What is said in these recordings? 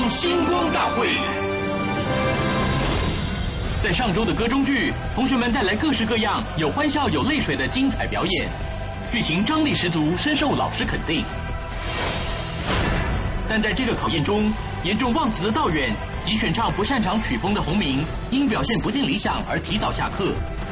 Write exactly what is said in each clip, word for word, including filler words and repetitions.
方星光大会。在上周的歌中剧，同学们带来各式各样有欢笑有泪水的精彩表演，剧情张力十足，深受老师肯定。但在这个考验中，严重忘词的道远及选唱不擅长曲风的洪明，因表现不尽理想而提早下课。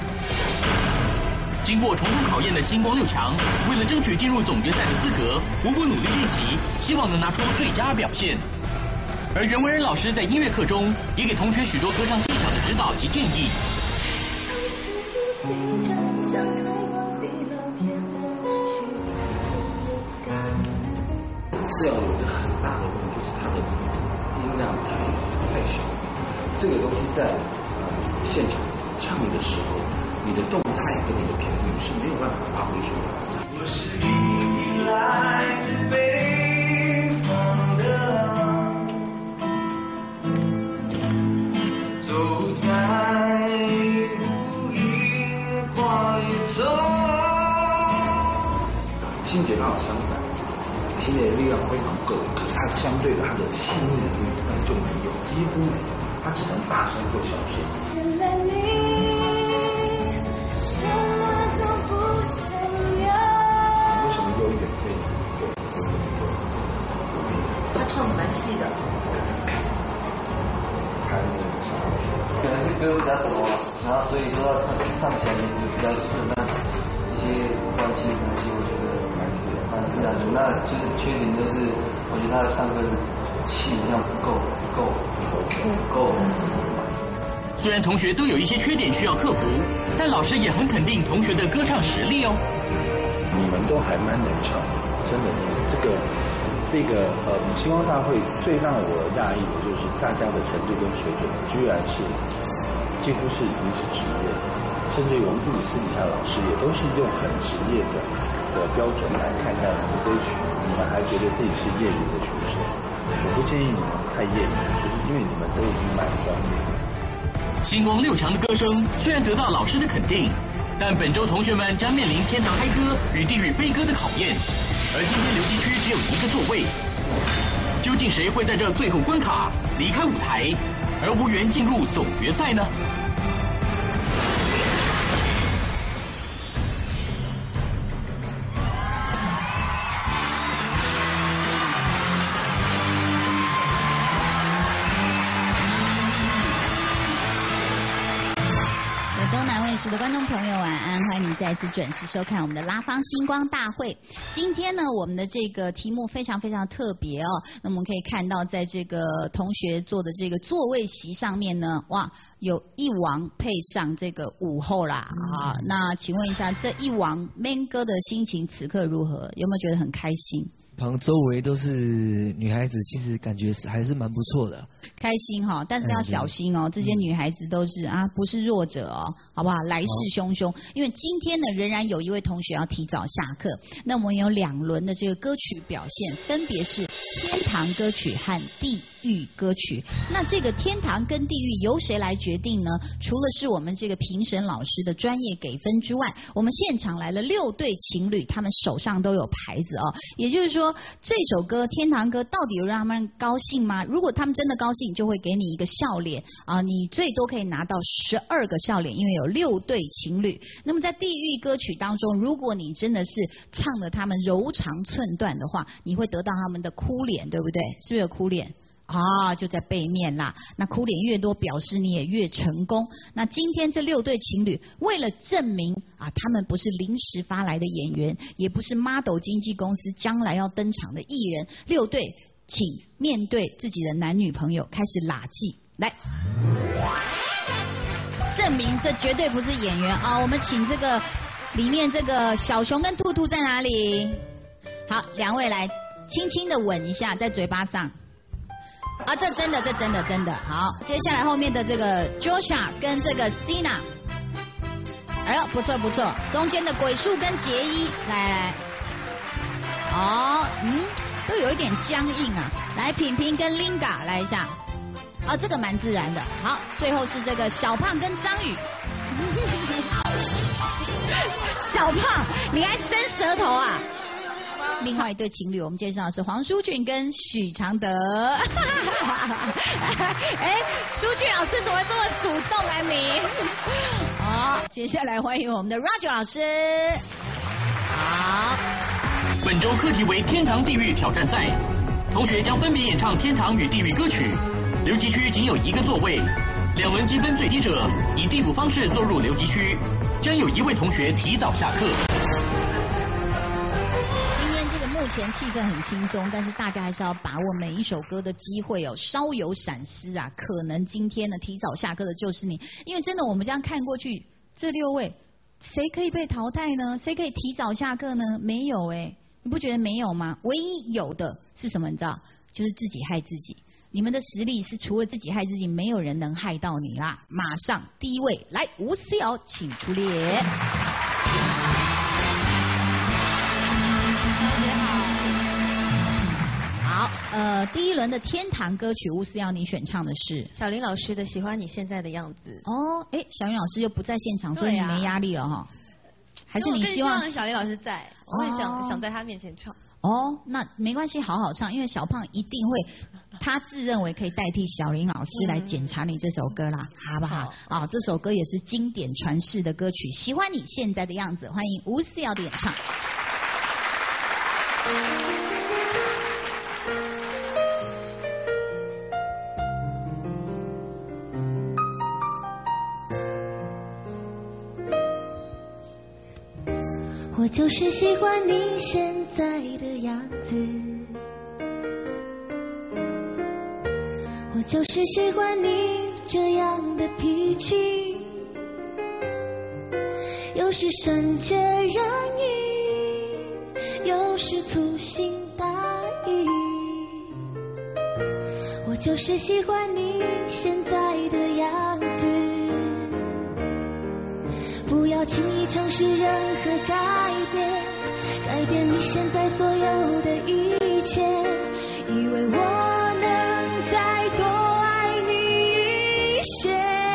经过重重考验的星光六强，为了争取进入总决赛的资格，无不努力练习，希望能拿出最佳表现。而袁惟仁老师在音乐课中也给同学许多歌唱技巧的指导及建议。 是要有一个很大的问题，就是它的音量太太小。这个东西在呃现场唱的时候，你的动态跟你的频率是没有办法发挥出来的。我是你来自北方的。走在无垠旷野中，心结刚好相反，心结的力量非常够，可是它相对的它的细腻的地方就没有，几乎没有，它只能大声或小声。现在你什么都不想要。为什么有一点可以有有有有？ 他唱的蛮细的。 可能是歌比较多，然后所以说他唱起来也比较顺，那一些关系东西我觉得蛮自蛮自然的。那就是缺点就是，我觉得他的唱歌的气量不够，不够，不够。 虽然同学都有一些缺点需要克服，但老师也很肯定同学的歌唱实力哦。 你们都还蛮能唱，真的，真的，这个。这个呃，星光大会最让我讶异的就是大家的程度跟水准，居然是几乎是已经是职业，甚至于我们自己私底下老师也都是用很职业的的标准来看待你们这一曲，你们还觉得自己是业余的曲手，我不建议你们太业余，就是因为你们都已经蛮专业的。 星光六强的歌声虽然得到老师的肯定，但本周同学们将面临天堂嗨歌与地狱飞歌的考验。而今天留级区只有一个座位，究竟谁会在这最后关卡离开舞台，而无缘进入总决赛呢？ 是的，观众朋友晚安，欢迎你再次准时收看我们的拉芳星光大会。今天呢，我们的这个题目非常非常特别哦。那我们可以看到，在这个同学坐的这个座位席上面呢，哇，有一王配上这个武后啦啊。那请问一下，这一王 man 哥的心情此刻如何？有没有觉得很开心？ 旁周围都是女孩子，其实感觉是还是蛮不错的。 开心哈，但是要小心哦，这些女孩子都是啊，不是弱者哦，好不好？来势汹汹。因为今天呢，仍然有一位同学要提早下课。那我们有两轮的这个歌曲表现，分别是天堂歌曲和地狱歌曲。那这个天堂跟地狱由谁来决定呢？除了是我们这个评审老师的专业给分之外，我们现场来了六对情侣，他们手上都有牌子哦。也就是说，这首歌《天堂歌》到底有让他们高兴吗？如果他们真的高兴，就会给你一个笑脸啊，你最多可以拿到十二个笑脸，因为有六对情侣。那么在地狱歌曲当中，如果你真的是唱得他们柔肠寸断的话，你会得到他们的哭脸，对不对？是不是有哭脸？啊，就在背面啦。那哭脸越多，表示你也越成功。那今天这六对情侣，为了证明啊，他们不是临时发来的演员，也不是 model 经纪公司将来要登场的艺人，六对，请面对自己的男女朋友，开始拉技，来，证明这绝对不是演员啊！我们请这个里面这个小熊跟兔兔在哪里？好，两位来轻轻的吻一下，在嘴巴上。啊，这真的，这真的，真的好。接下来后面的这个 Joshua 跟这个 Sina， 哎呦，不错不错。中间的鬼树跟杰伊，来来，哦，嗯，都有一点僵硬啊。来，品品跟 Linga 来一下，哦，这个蛮自然的。好，最后是这个小胖跟张宇。小胖，你还伸舌头啊？ 另外一对情侣，我们介绍的是黄舒骏跟许常德。哎，舒骏老师怎么这么主动啊你？好，接下来欢迎我们的 Roger 老师。好。 本周课题为天堂地狱挑战赛，同学将分别演唱天堂与地狱歌曲。留级区仅有一个座位，两轮积分最低者以递补方式坐入留级区，将有一位同学提早下课。 目前气氛很轻松，但是大家还是要把握每一首歌的机会哦，稍有闪失啊，可能今天呢提早下课的就是你，因为真的我们这样看过去，这六位谁可以被淘汰呢？谁可以提早下课呢？没有哎，你不觉得没有吗？唯一有的是什么？你知道，就是自己害自己。你们的实力是除了自己害自己，没有人能害到你啦。马上第一位来，吴思瑶，请出列。好，呃，第一轮的天堂歌曲，吴思瑶你选唱的是小林老师的《喜欢你现在的样子》。 哦，哎，小林老师又不在现场，所以你没压力了哈。还是你希望小林老师在？我会想、哦、想在他面前唱。 哦，那没关系，好好唱，因为小胖一定会，他自认为可以代替小林老师来检查你这首歌啦，嗯、好不好？啊、哦，这首歌也是经典传世的歌曲，《喜欢你现在的样子》，欢迎吴思瑶的演唱。 我就是喜欢你现在的样子，我就是喜欢你这样的脾气，有时善解人意，有时粗心大意。我就是喜欢你现在的样子，不要轻易尝试任何改变，改变你现在所有的一切，以为我能再多爱你一些。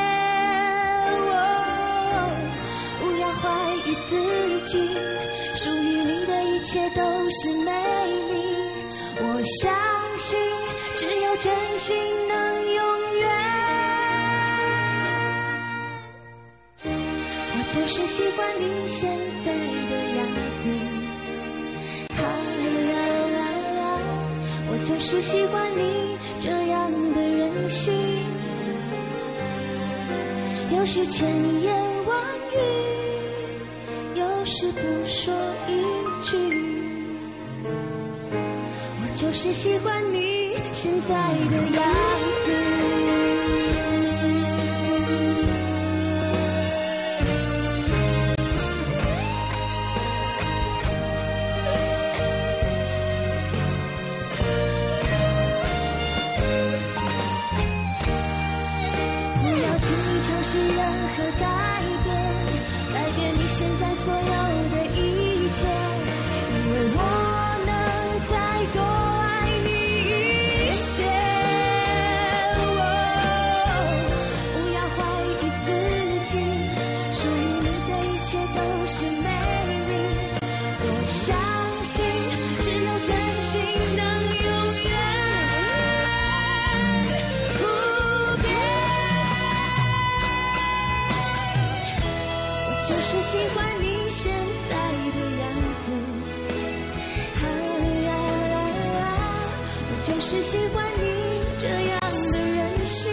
哦，不要怀疑自己，属于你的一切都是美丽。我相信，只有真心能永远。我就是喜欢你现在的样子，啊啦啦啦，我就是喜欢你这样的任性，有时千言万语，有时不说一句。我就是喜欢你现在的样子。是任何改变，改变你现在所有的一切，因为我能再多爱你一些。哦，不要怀疑自己，属于你的一切都是美丽。我相信，只有真心能永远。就是喜欢你现在的样子，啊啦啦啦，我就是喜欢你这样的任性，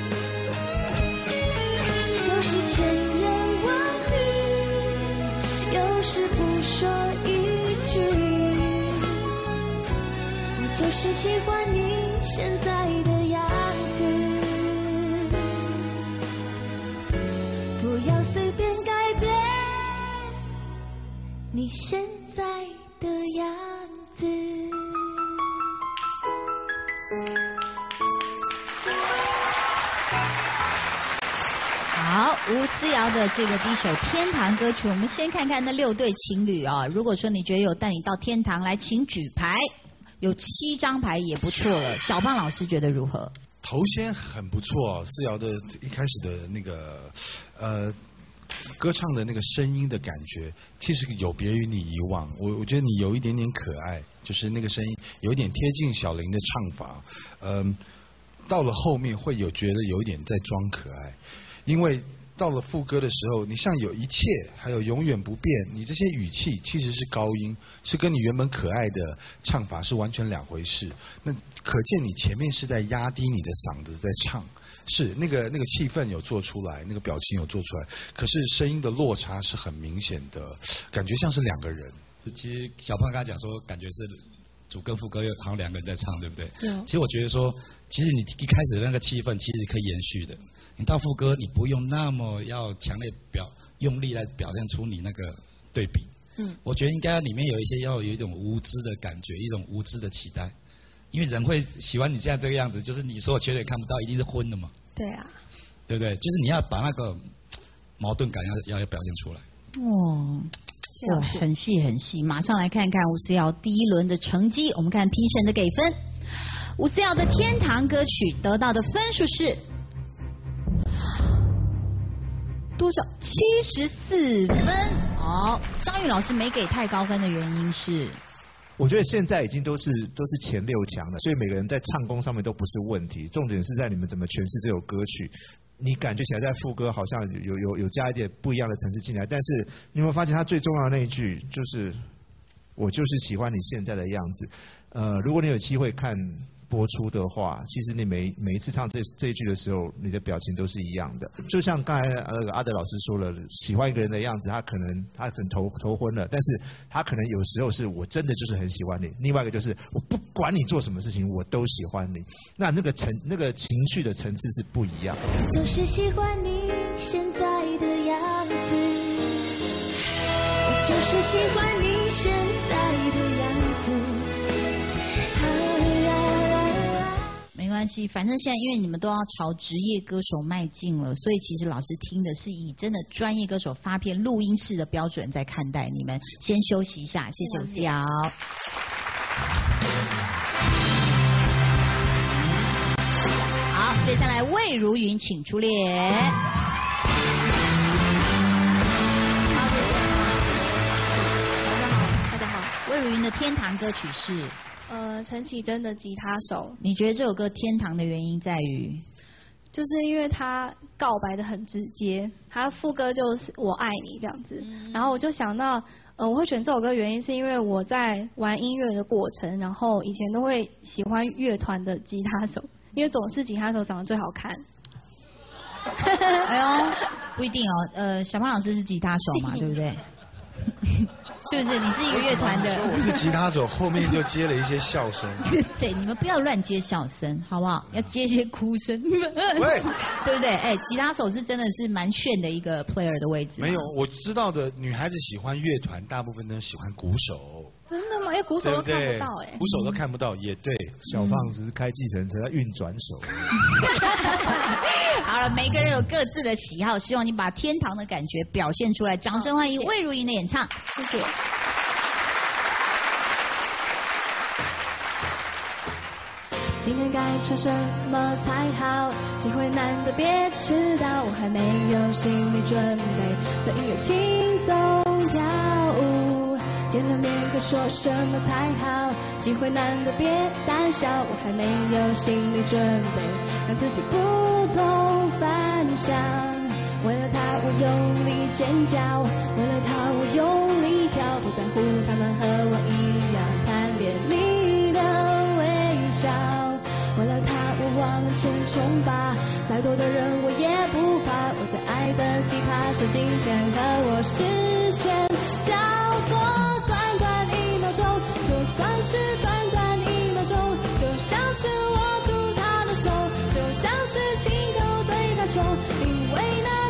有时千言万语，有时不说一句。我就是喜欢你现在的样子，不要随便改变你现在的样子。 好，吴思瑶的这个第一首天堂歌曲，我们先看看那六对情侣啊、哦。如果说你觉得有带你到天堂来，请举牌，有七张牌也不错了。小胖老师觉得如何？ 头先很不错，思瑶的一开始的那个呃。 歌唱的那个声音的感觉，其实有别于你以往。我我觉得你有一点点可爱，就是那个声音有一点贴近小林的唱法。嗯，到了后面会有觉得有一点在装可爱，因为到了副歌的时候，你像有一切，还有永远不变，你这些语气其实是高音，是跟你原本可爱的唱法是完全两回事。那可见你前面是在压低你的嗓子在唱。是那个那个气氛有做出来，那个表情有做出来，可是声音的落差是很明显的，感觉像是两个人。 其实小胖刚才讲说，感觉是主跟副歌好像两个人在唱，对不对？ 对。 其实我觉得说，其实你一开始的那个气氛其实可以延续的，你到副歌你不用那么要强烈表用力来表现出你那个对比。嗯。我觉得应该里面有一些要有一种无知的感觉，一种无知的期待。因为人会喜欢你现在这个样子，就是你所有缺点看不到，一定是昏的嘛。 对啊。 对不对？就是你要把那个矛盾感要要表现出来。 哦，哇，很细很细。马上来看看吴思瑶第一轮的成绩，我们看评审的给分。吴思瑶的《天堂》歌曲得到的分数是多少？七十四分。好，张宇老师没给太高分的原因是？ 我觉得现在已经都是都是前六强了，所以每个人在唱功上面都不是问题，重点是在你们怎么诠释这首歌曲。你感觉起来在副歌好像有有有加一点不一样的层次进来，但是你有没有发现他最重要的那一句就是我就是喜欢你现在的样子。呃，如果你有机会看播出的话，其实你每每一次唱这这一句的时候，你的表情都是一样的。就像刚才那个阿德老师说了，喜欢一个人的样子，他可能他可能头头昏了，但是他可能有时候是我真的就是很喜欢你。另外一个就是我不管你做什么事情，我都喜欢你。那那个层那个情绪的层次是不一样的。 就是喜欢你现在的样子，我就是喜欢你现在的样子。 没关系，反正现在因为你们都要朝职业歌手迈进了，所以其实老师听的是以真的专业歌手发片录音室的标准在看待你们。先休息一下，谢谢吴思瑶。好，接下来魏如云请出列。 大家好， 魏如云的《天堂》歌曲是。 呃，陈绮贞的吉他手。 你觉得这首歌天堂的原因在于？ 就是因为他告白的很直接，他副歌就是我爱你这样子，嗯、然后我就想到，呃，我会选这首歌的原因是因为我在玩音乐的过程，然后以前都会喜欢乐团的吉他手，因为总是吉他手长得最好看。 哎呦，不一定哦，呃，小胖老师是吉他手嘛，对不对？是不是？你是一个乐团的。 我是吉他手，后面就接了一些笑声。 对，你们不要乱接笑声，好不好？要接一些哭声。 喂， 对不对？哎，吉他手是真的是蛮炫的一个 player 的位置。 没有，我知道的女孩子喜欢乐团，大部分都喜欢鼓手。 真的吗？哎，鼓手都看不到哎。 鼓手都看不到，也对。 小胖只是开计程车运转手。 好了，每个人有各自的喜好，希望你把天堂的感觉表现出来。掌声欢迎魏如云的演唱。 谢谢。今天该穿什么才好？机会难得别迟到，我还没有心理准备，所以要轻松跳舞。见了面该说什么才好？机会难得别胆小，我还没有心理准备，让自己不同凡响。为了他我用力尖叫，为了他我用力跳，不在乎他们和我一样贪恋你的微笑。为了他我往前冲吧，再多的人我也不怕，我最爱的吉他手今天和我视线交错，短短一秒钟，就算是短短一秒钟，就像是握住他的手，就像是亲口对他说，因为那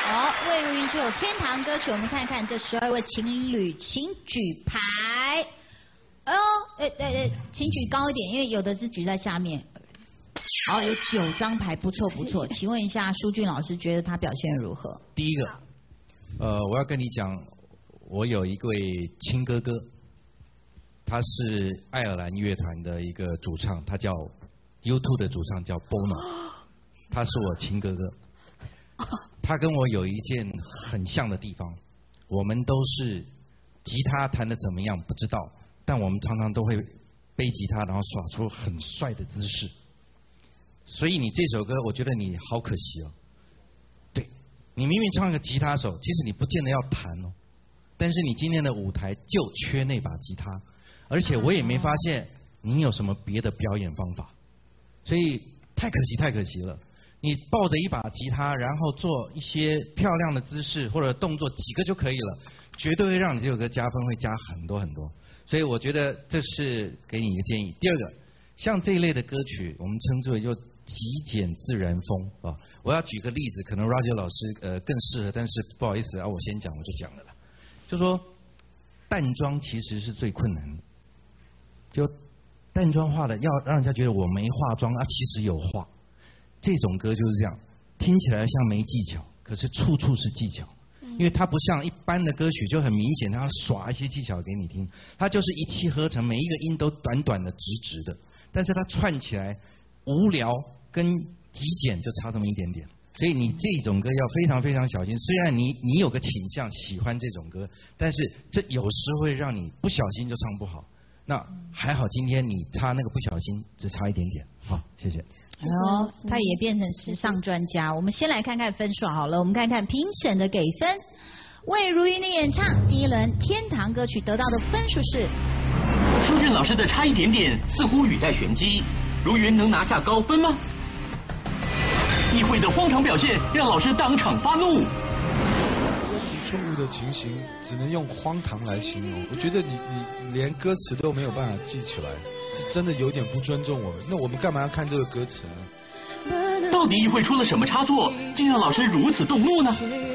好，魏如云只有天堂歌曲，我们看看这十二位情侣，请举牌。哎呦，哎哎哎，请举高一点，因为有的是举在下面。好，有九张牌，不错不错。请问一下，舒俊老师觉得他表现如何？ 第一个，呃，我要跟你讲，我有一位亲哥哥，他是爱尔兰乐团的一个主唱，他叫 U 二 的主唱叫 Bono， 他是我亲哥哥。他跟我有一件很像的地方，我们都是吉他弹得怎么样不知道，但我们常常都会背吉他，然后耍出很帅的姿势。所以你这首歌，我觉得你好可惜哦。对，你明明唱个吉他手，其实你不见得要弹哦，但是你今天的舞台就缺那把吉他，而且我也没发现你有什么别的表演方法，所以太可惜太可惜了。你抱着一把吉他，然后做一些漂亮的姿势或者动作，几个就可以了，绝对会让你这首歌加分，会加很多很多。所以我觉得这是给你一个建议。第二个，像这一类的歌曲，我们称之为就极简自然风啊。我要举个例子，可能 Roger 老师呃更适合，但是不好意思啊，我先讲我就讲了啦。就说淡妆其实是最困难的，就淡妆化的要让人家觉得我没化妆啊，其实有化。这种歌就是这样，听起来像没技巧，可是处处是技巧，因为它不像一般的歌曲就很明显，它要耍一些技巧给你听，它就是一气呵成，每一个音都短短的、直直的，但是它串起来无聊跟极简就差这么一点点，所以你这种歌要非常非常小心。虽然你你有个倾向喜欢这种歌，但是这有时会让你不小心就唱不好。那还好，今天你差那个不小心只差一点点，好，谢谢。 哦，他也变成时尚专家。我们先来看看分数好了，我们看看评审的给分。魏如云的演唱第一轮天堂歌曲得到的分数是， 舒俊老师的差一点点似乎语带玄机，如云能拿下高分吗？议会的荒唐表现让老师当场发怒。 歌词错误的情形只能用荒唐来形容，我觉得你你连歌词都没有办法记起来，是真的有点不尊重我们。那我们干嘛要看这个歌词呢？ 到底议会出了什么差错，竟让老师如此动怒呢？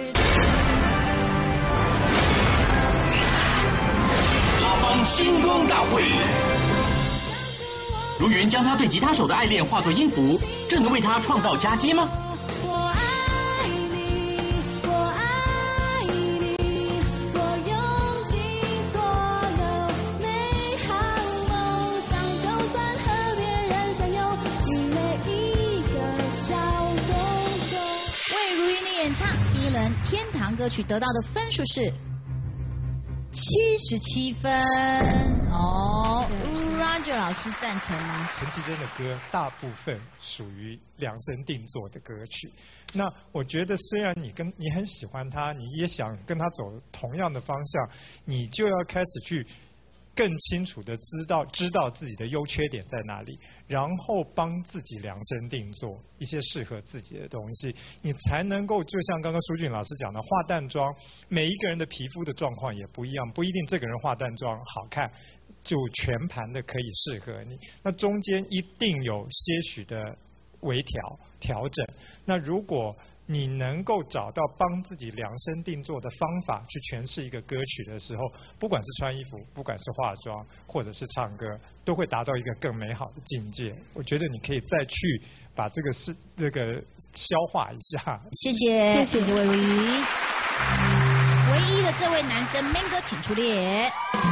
拉帮星光大会，如云将他对吉他手的爱恋化作音符，这能为他创造佳绩吗？ 天堂歌曲得到的分数是七十七分。哦 ，Roger 老师赞成吗？ 陈绮贞的歌大部分属于量身定做的歌曲。那我觉得，虽然你跟你很喜欢他，你也想跟他走同样的方向，你就要开始去更清楚的知道知道自己的优缺点在哪里，然后帮自己量身定做一些适合自己的东西，你才能够就像刚刚舒俊老师讲的，化淡妆，每一个人的皮肤的状况也不一样，不一定这个人化淡妆好看就全盘的可以适合你，那中间一定有些许的微调调整。那如果你能够找到帮自己量身定做的方法去诠释一个歌曲的时候，不管是穿衣服，不管是化妆，或者是唱歌，都会达到一个更美好的境界。我觉得你可以再去把这个是这个消化一下。 谢谢，谢谢魏如云。唯一的这位男生 Man 哥，请出列。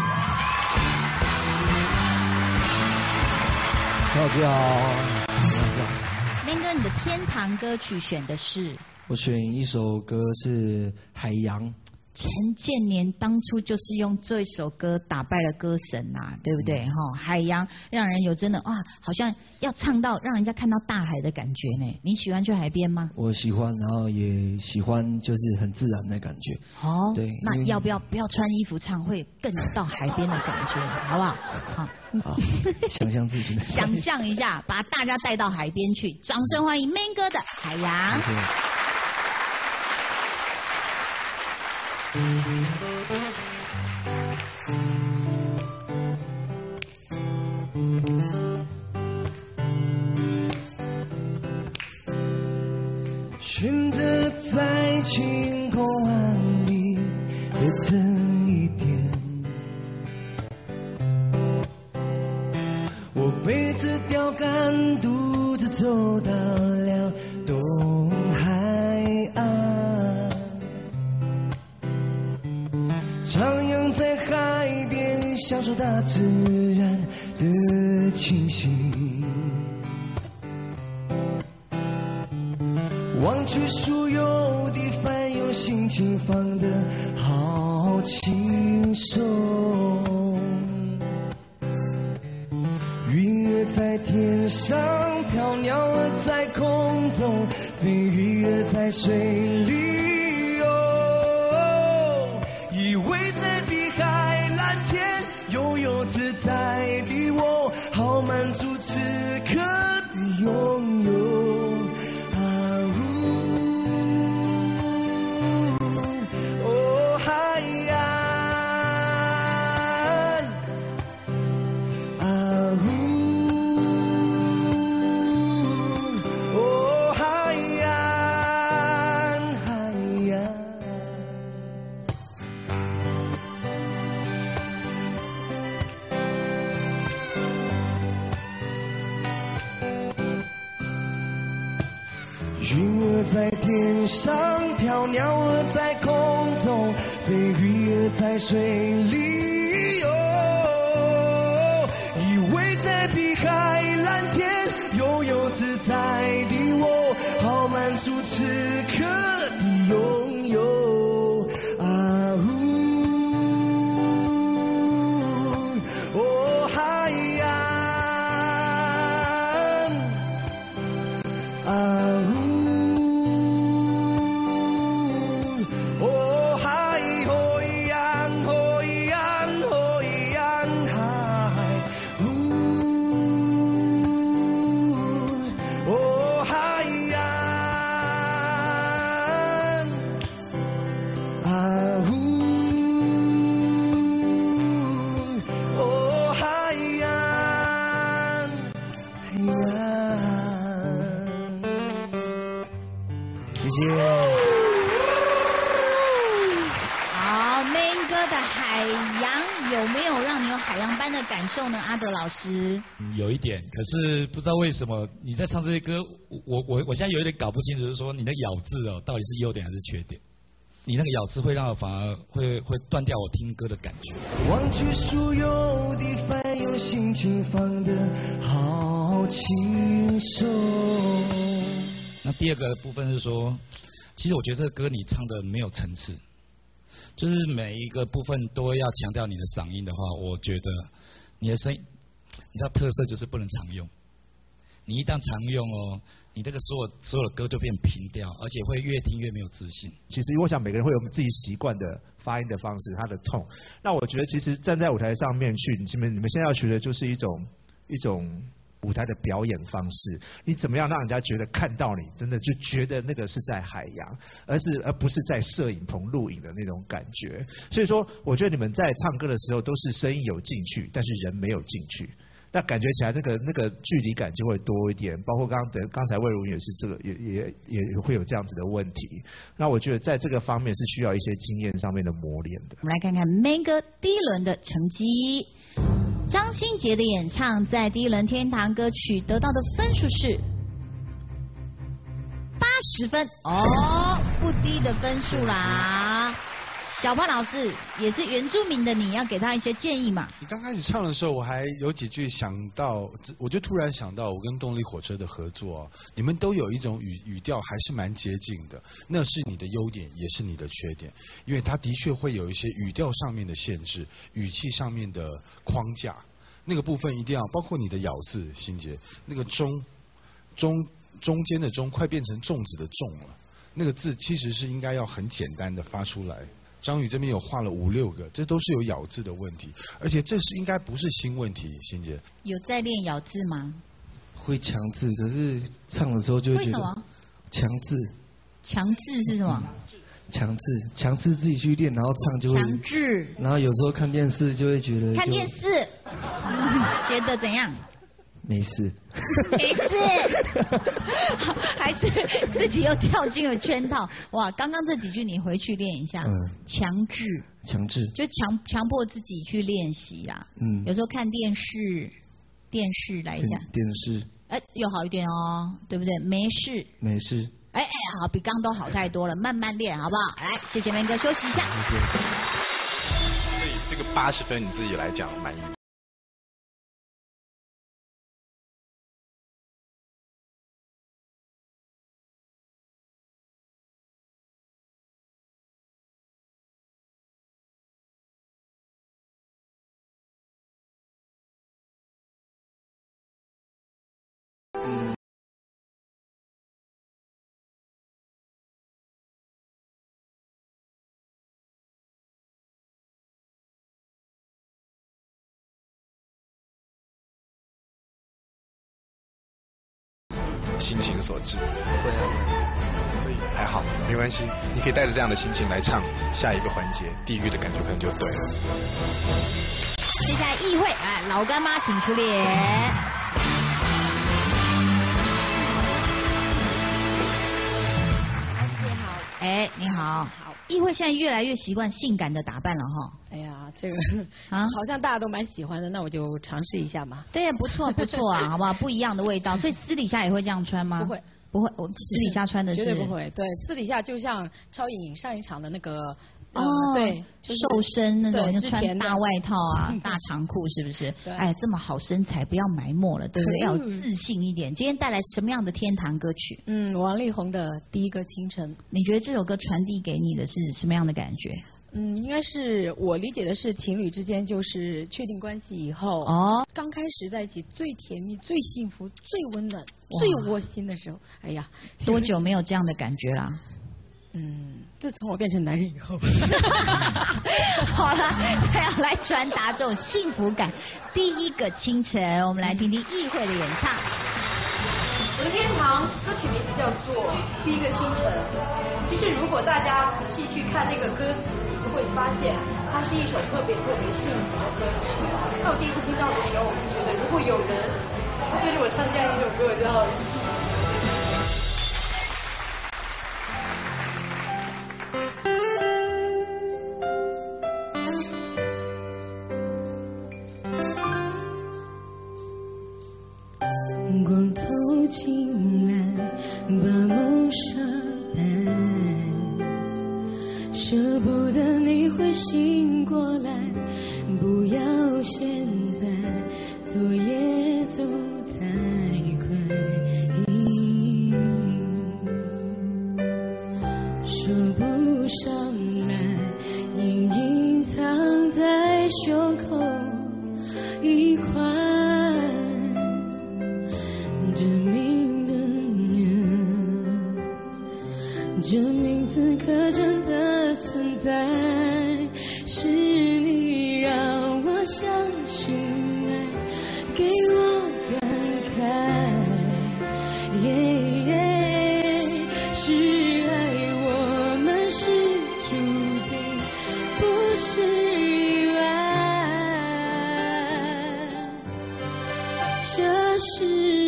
大家好。 Man 哥，你的天堂歌曲选的是？ 我选一首歌是《海洋》。 陈建年当初就是用这首歌打败了歌神呐、啊，对不对？哈、嗯，海洋让人有真的哇，好像要唱到让人家看到大海的感觉呢。你喜欢去海边吗？ 我喜欢，然后也喜欢就是很自然的感觉。 哦， 对， 那要不要不要穿衣服唱，会更有到海边的感觉，好不好？好， 好想象自己的想象一下，把大家带到海边去，掌声欢迎 Man 哥的《海洋》。 选择了在晴空万里的这一天，我背着钓竿独自走到了东海岸，徜徉在海边，享受大自然的气息，忘却所有的烦忧，心情放得好轻松。云儿在天上飘，鸟儿在空中飞，鱼儿在水里游，依偎在碧海蓝天，悠悠自在的我，好满足此刻的拥有。啊呜，哦海洋，啊呜。云儿在天上飘，鸟儿在空中飞，鱼儿在水里游，依偎在碧海蓝天，悠悠自在的我，好满足此刻的拥有。啊呜，哦海洋，啊呜。 感受呢，阿德老师？ 嗯，有一点，可是不知道为什么你在唱这些歌，我我我现在有一点搞不清楚，就是说你的咬字哦，到底是优点还是缺点？你那个咬字会让我反而会会断掉我听歌的感觉。 忘却所有的烦忧，心情放得好轻松。 那第二个部分是说，其实我觉得这个歌你唱的没有层次，就是每一个部分都要强调你的嗓音的话，我觉得你的声音，你知道特色就是不能常用。你一旦常用哦，你这个所有所有的歌就变平调，而且会越听越没有自信。 其实我想每个人会有自己习惯的发音的方式，他的痛。那我觉得其实站在舞台上面去，你们你们现在要学的就是一种一种舞台的表演方式。你怎么样让人家觉得看到你，真的就觉得那个是在海洋，而是而不是在摄影棚录影的那种感觉。所以说，我觉得你们在唱歌的时候都是声音有进去，但是人没有进去。那感觉起来，那个那个距离感就会多一点，包括刚刚刚才魏如云也是这个，也也也会有这样子的问题。那我觉得在这个方面是需要一些经验上面的磨练的。 我们来看看 Man 哥第一轮的成绩，张新杰的演唱在第一轮天堂歌曲得到的分数是八十分，哦，不低的分数啦。小胖老师也是原住民的，你要给他一些建议嘛？ 你刚开始唱的时候，我还有几句想到，我就突然想到我跟动力火车的合作，你们都有一种语语调还是蛮接近的，那是你的优点，也是你的缺点，因为它的确会有一些语调上面的限制，语气上面的框架，那个部分一定要包括你的咬字，欣杰，那个中中中间的中快变成粽子的粽了，那个字其实是应该要很简单的发出来。张宇这边有画了五六个，这都是有咬字的问题，而且这是应该不是新问题，欣姐。 有在练咬字吗？ 会强制，可是唱的时候就会觉得。为什么？强制。 强制是什么？ 强制，强制自己去练，然后唱就会。 强制。 然后有时候看电视就会觉得。 看电视，觉得怎样？ 没事。 没事。还是自己又跳进了圈套。哇，刚刚这几句你回去练一下。嗯。强制。 强制。 就强强迫自己去练习啦。嗯。有时候看电视，电视来一下。 电视。 哎，又好一点哦，对不对？没事。 没事。 哎哎，好，比刚都好太多了，慢慢练，好不好？来，谢谢明哥，休息一下。 所以这个八十分你自己来讲满意？嗯。心情所致。 会啊， 所以还好，没关系，你可以带着这样的心情来唱下一个环节，地狱的感觉可能就对了。 接下来议会，哎，老干妈请出列。哎，你好。好。议会现在越来越习惯性感的打扮了哈。 哎呀，这个啊，好像大家都蛮喜欢的，那我就尝试一下嘛。 对呀，不错不错啊，好不好？不一样的味道，所以私底下也会这样穿吗？ 不会。 不会，我私底下穿的是。 绝对不会，对，私底下就像超颖上一场的那个。 哦， 对， 瘦身那种，就穿大外套啊，大长裤，是不是？哎，这么好身材，不要埋没了，对不对？要有自信一点。今天带来什么样的天堂歌曲？ 嗯，王力宏的《第一个清晨》。 你觉得这首歌传递给你的是什么样的感觉？ 嗯，应该是我理解的是情侣之间就是确定关系以后， 哦， 刚开始在一起最甜蜜、最幸福、最温暖、最窝心的时候。哎呀， 多久没有这样的感觉啦？ 嗯，自从我变成男人以后。 好了，他要来传达这种幸福感。第一个清晨，我们来听听议会的演唱。 我的天堂歌曲名字叫做《第一个清晨》。其实如果大家仔细去看那个歌词，你会发现它是一首特别特别幸福的歌曲。在我第一次听到的时候，我就觉得如果有人对着我唱这样一首歌，我就好幸福。 光透进来，把梦刷淡，舍不得你会醒过来，不要现在，昨夜走太快，说不上来，隐隐藏在胸口一块。这名的人，证明此刻真的存在，是你让我相信爱，给我感慨，耶耶，是爱我们是注定，不是意外，这是。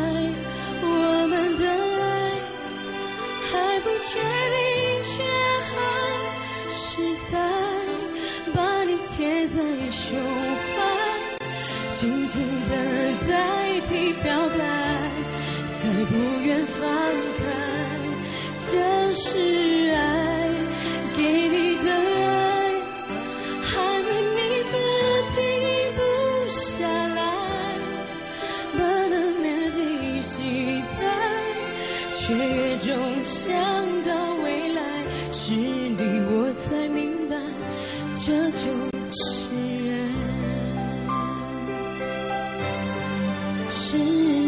确定却还是在把你贴在胸怀，紧紧的代替表白，才不愿放开。这是爱，给你的爱，还没明白停不下来，不能连自己在，却越中想。是你，我才明白，这就是爱，是。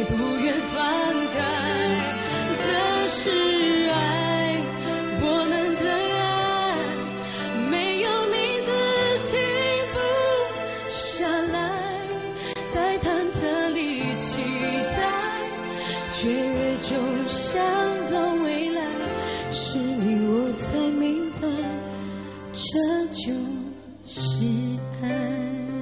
不愿放开。这是爱，我们的爱，没有名字停不下来，在忐忑里期待，却越就想到未来，是你我才明白，这就是爱。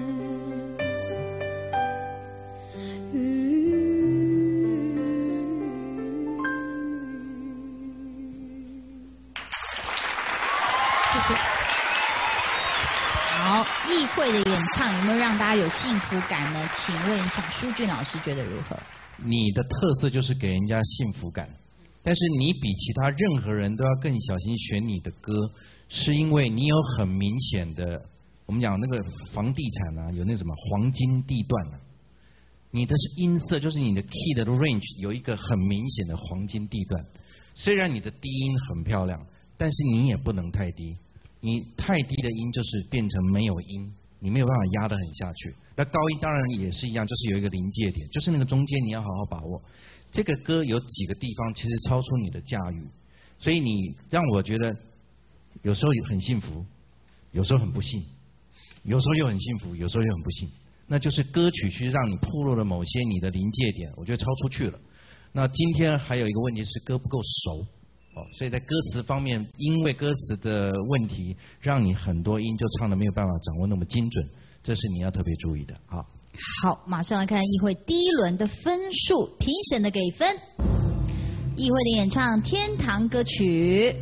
好，议会的演唱有没有让大家有幸福感呢？请问一下，舒俊老师觉得如何？ 你的特色就是给人家幸福感，但是你比其他任何人都要更小心选你的歌，是因为你有很明显的，我们讲那个房地产啊，有那什么黄金地段啊，你的音色就是你的 key 的 range 有一个很明显的黄金地段，虽然你的低音很漂亮，但是你也不能太低，你太低的音就是变成没有音，你没有办法压得很下去。那高音当然也是一样，就是有一个临界点，就是那个中间你要好好把握。这个歌有几个地方其实超出你的驾驭，所以你让我觉得有时候很幸福，有时候很不幸，有时候又很幸福，有时候又很不幸。那就是歌曲去让你暴露了某些你的临界点，我觉得超出去了。那今天还有一个问题是歌不够熟。哦，所以在歌词方面，因为歌词的问题，让你很多音就唱的没有办法掌握那么精准，这是你要特别注意的。好， 好，马上来看议会第一轮的分数，评审的给分。议会的演唱天堂歌曲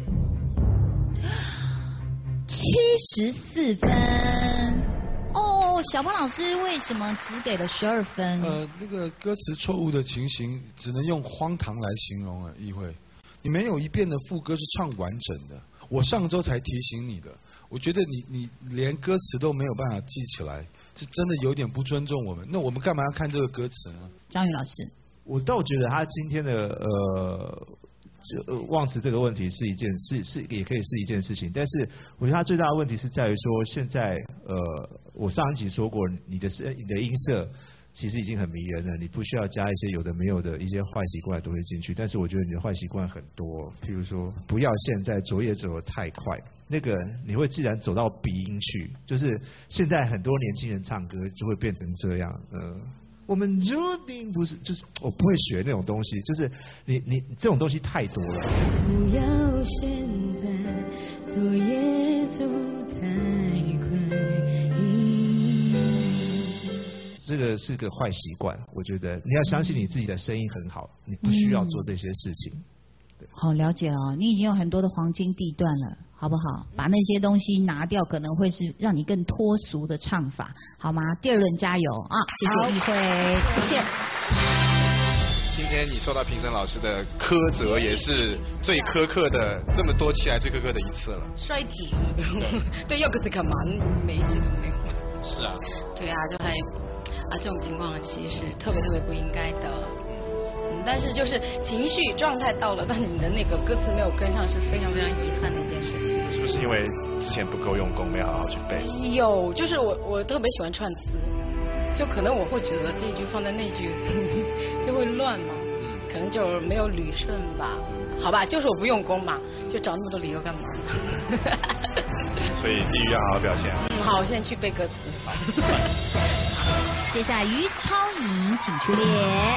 七十四分。哦，小胖老师为什么只给了十二分？ 呃，那个歌词错误的情形，只能用荒唐来形容啊，议会。你没有一遍的副歌是唱完整的，我上周才提醒你的，我觉得你你连歌词都没有办法记起来，是真的有点不尊重我们。那我们干嘛要看这个歌词呢？ 张宇老师， 我倒觉得他今天的呃，就、呃、忘词这个问题是一件是是也可以是一件事情，但是我觉得他最大的问题是在于说，现在呃，我上一集说过，你的声你的音色。其实已经很迷人了，你不需要加一些有的没有的一些坏习惯的东西进去。但是我觉得你的坏习惯很多，譬如说不要现在昨夜走得太快，那个你会自然走到鼻音去。就是现在很多年轻人唱歌就会变成这样，呃，我们注定不是，就是我不会学那种东西，就是你你这种东西太多了。 不要现在昨夜走太快。 这个是个坏习惯，我觉得你要相信你自己的声音很好，你不需要做这些事情。 好，了解了，你已经有很多的黄金地段了，好不好？把那些东西拿掉，可能会是让你更脱俗的唱法，好吗？第二轮加油啊！谢谢议会，谢谢。 今天你受到评审老师的苛责，也是最苛刻的，这么多期来最苛刻的一次了。 摔纸，对，要个是干嘛？每一句都没有。 是啊。 对啊，就还啊这种情况其实是特别特别不应该的。嗯，但是就是情绪状态到了，但你的那个歌词没有跟上，是非常非常遗憾的一件事情。 是不是因为之前不够用功，没有好好去背？ 有，就是我我特别喜欢串词，就可能我会觉得这一句放在那句就会乱嘛，可能就没有捋顺吧。好吧，就是我不用功嘛，就找那么多理由干嘛？ 所以地狱要好好表现。 嗯，好，我现在去背歌词。 接下来于超颖，请出列。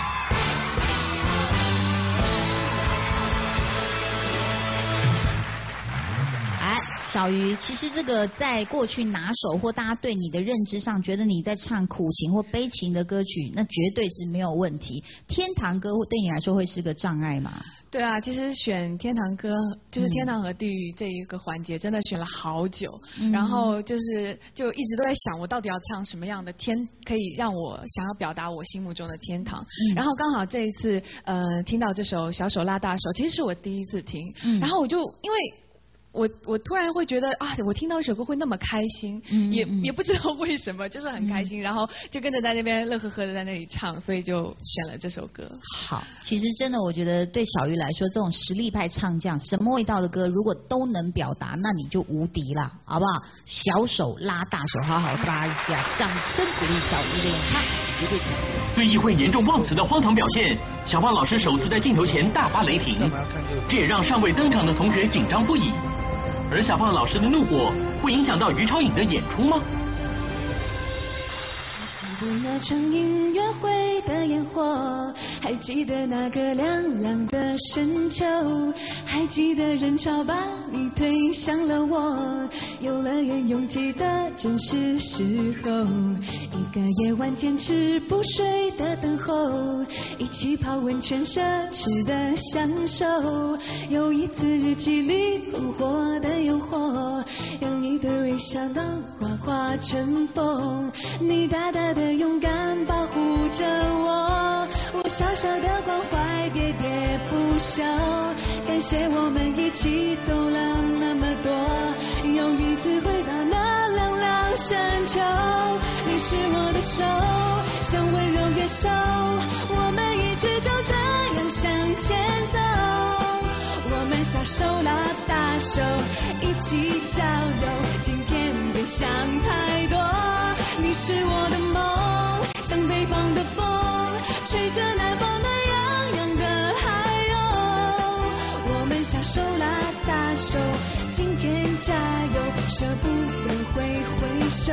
哎，小鱼，其实这个在过去拿手或大家对你的认知上，觉得你在唱苦情或悲情的歌曲，那绝对是没有问题。天堂歌对你来说会是个障碍吗？ 对啊，其实选天堂歌就是天堂和地狱这一个环节，真的选了好久，嗯、然后就是就一直都在想，我到底要唱什么样的天，可以让我想要表达我心目中的天堂。嗯、然后刚好这一次，呃，听到这首小手拉大手，其实是我第一次听，嗯、然后我就因为。 我我突然会觉得啊，我听到一首歌会那么开心， 嗯、 也也不知道为什么，就是很开心，嗯、然后就跟着在那边乐呵呵的在那里唱，所以就选了这首歌。 好，其实真的我觉得对小鱼来说，这种实力派唱将，什么味道的歌，如果都能表达，那你就无敌了，好不好？小手拉大手，好好拉一下，掌声鼓励小鱼的演唱。 对议会严重忘词的荒唐表现，小胖老师首次在镜头前大发雷霆，这也让尚未登场的同学紧张不已。而小胖老师的怒火会影响到于超颖的演出吗？ 记得那场音乐会的烟火，还记得那个凉凉的深秋，还记得人潮把你推向了我，游乐园拥挤的正是时候，一个夜晚坚持不睡的等候，一起泡温泉奢侈的享受，有一次日记里篝火的诱惑，让你的微笑浪花化成风，你大大的勇敢保护着我，我小小的关怀喋喋不休，感谢我们一起走了那么多，又一次回到那凉凉深秋，你是我的手，像温柔野兽，我们一直就这样向前走，我们小手拉大手一起郊游，今天别想太多，你是我的梦，像北方的风，吹着南方暖洋洋的海鸥，我们小手拉大手，今天加油，舍不得挥挥手。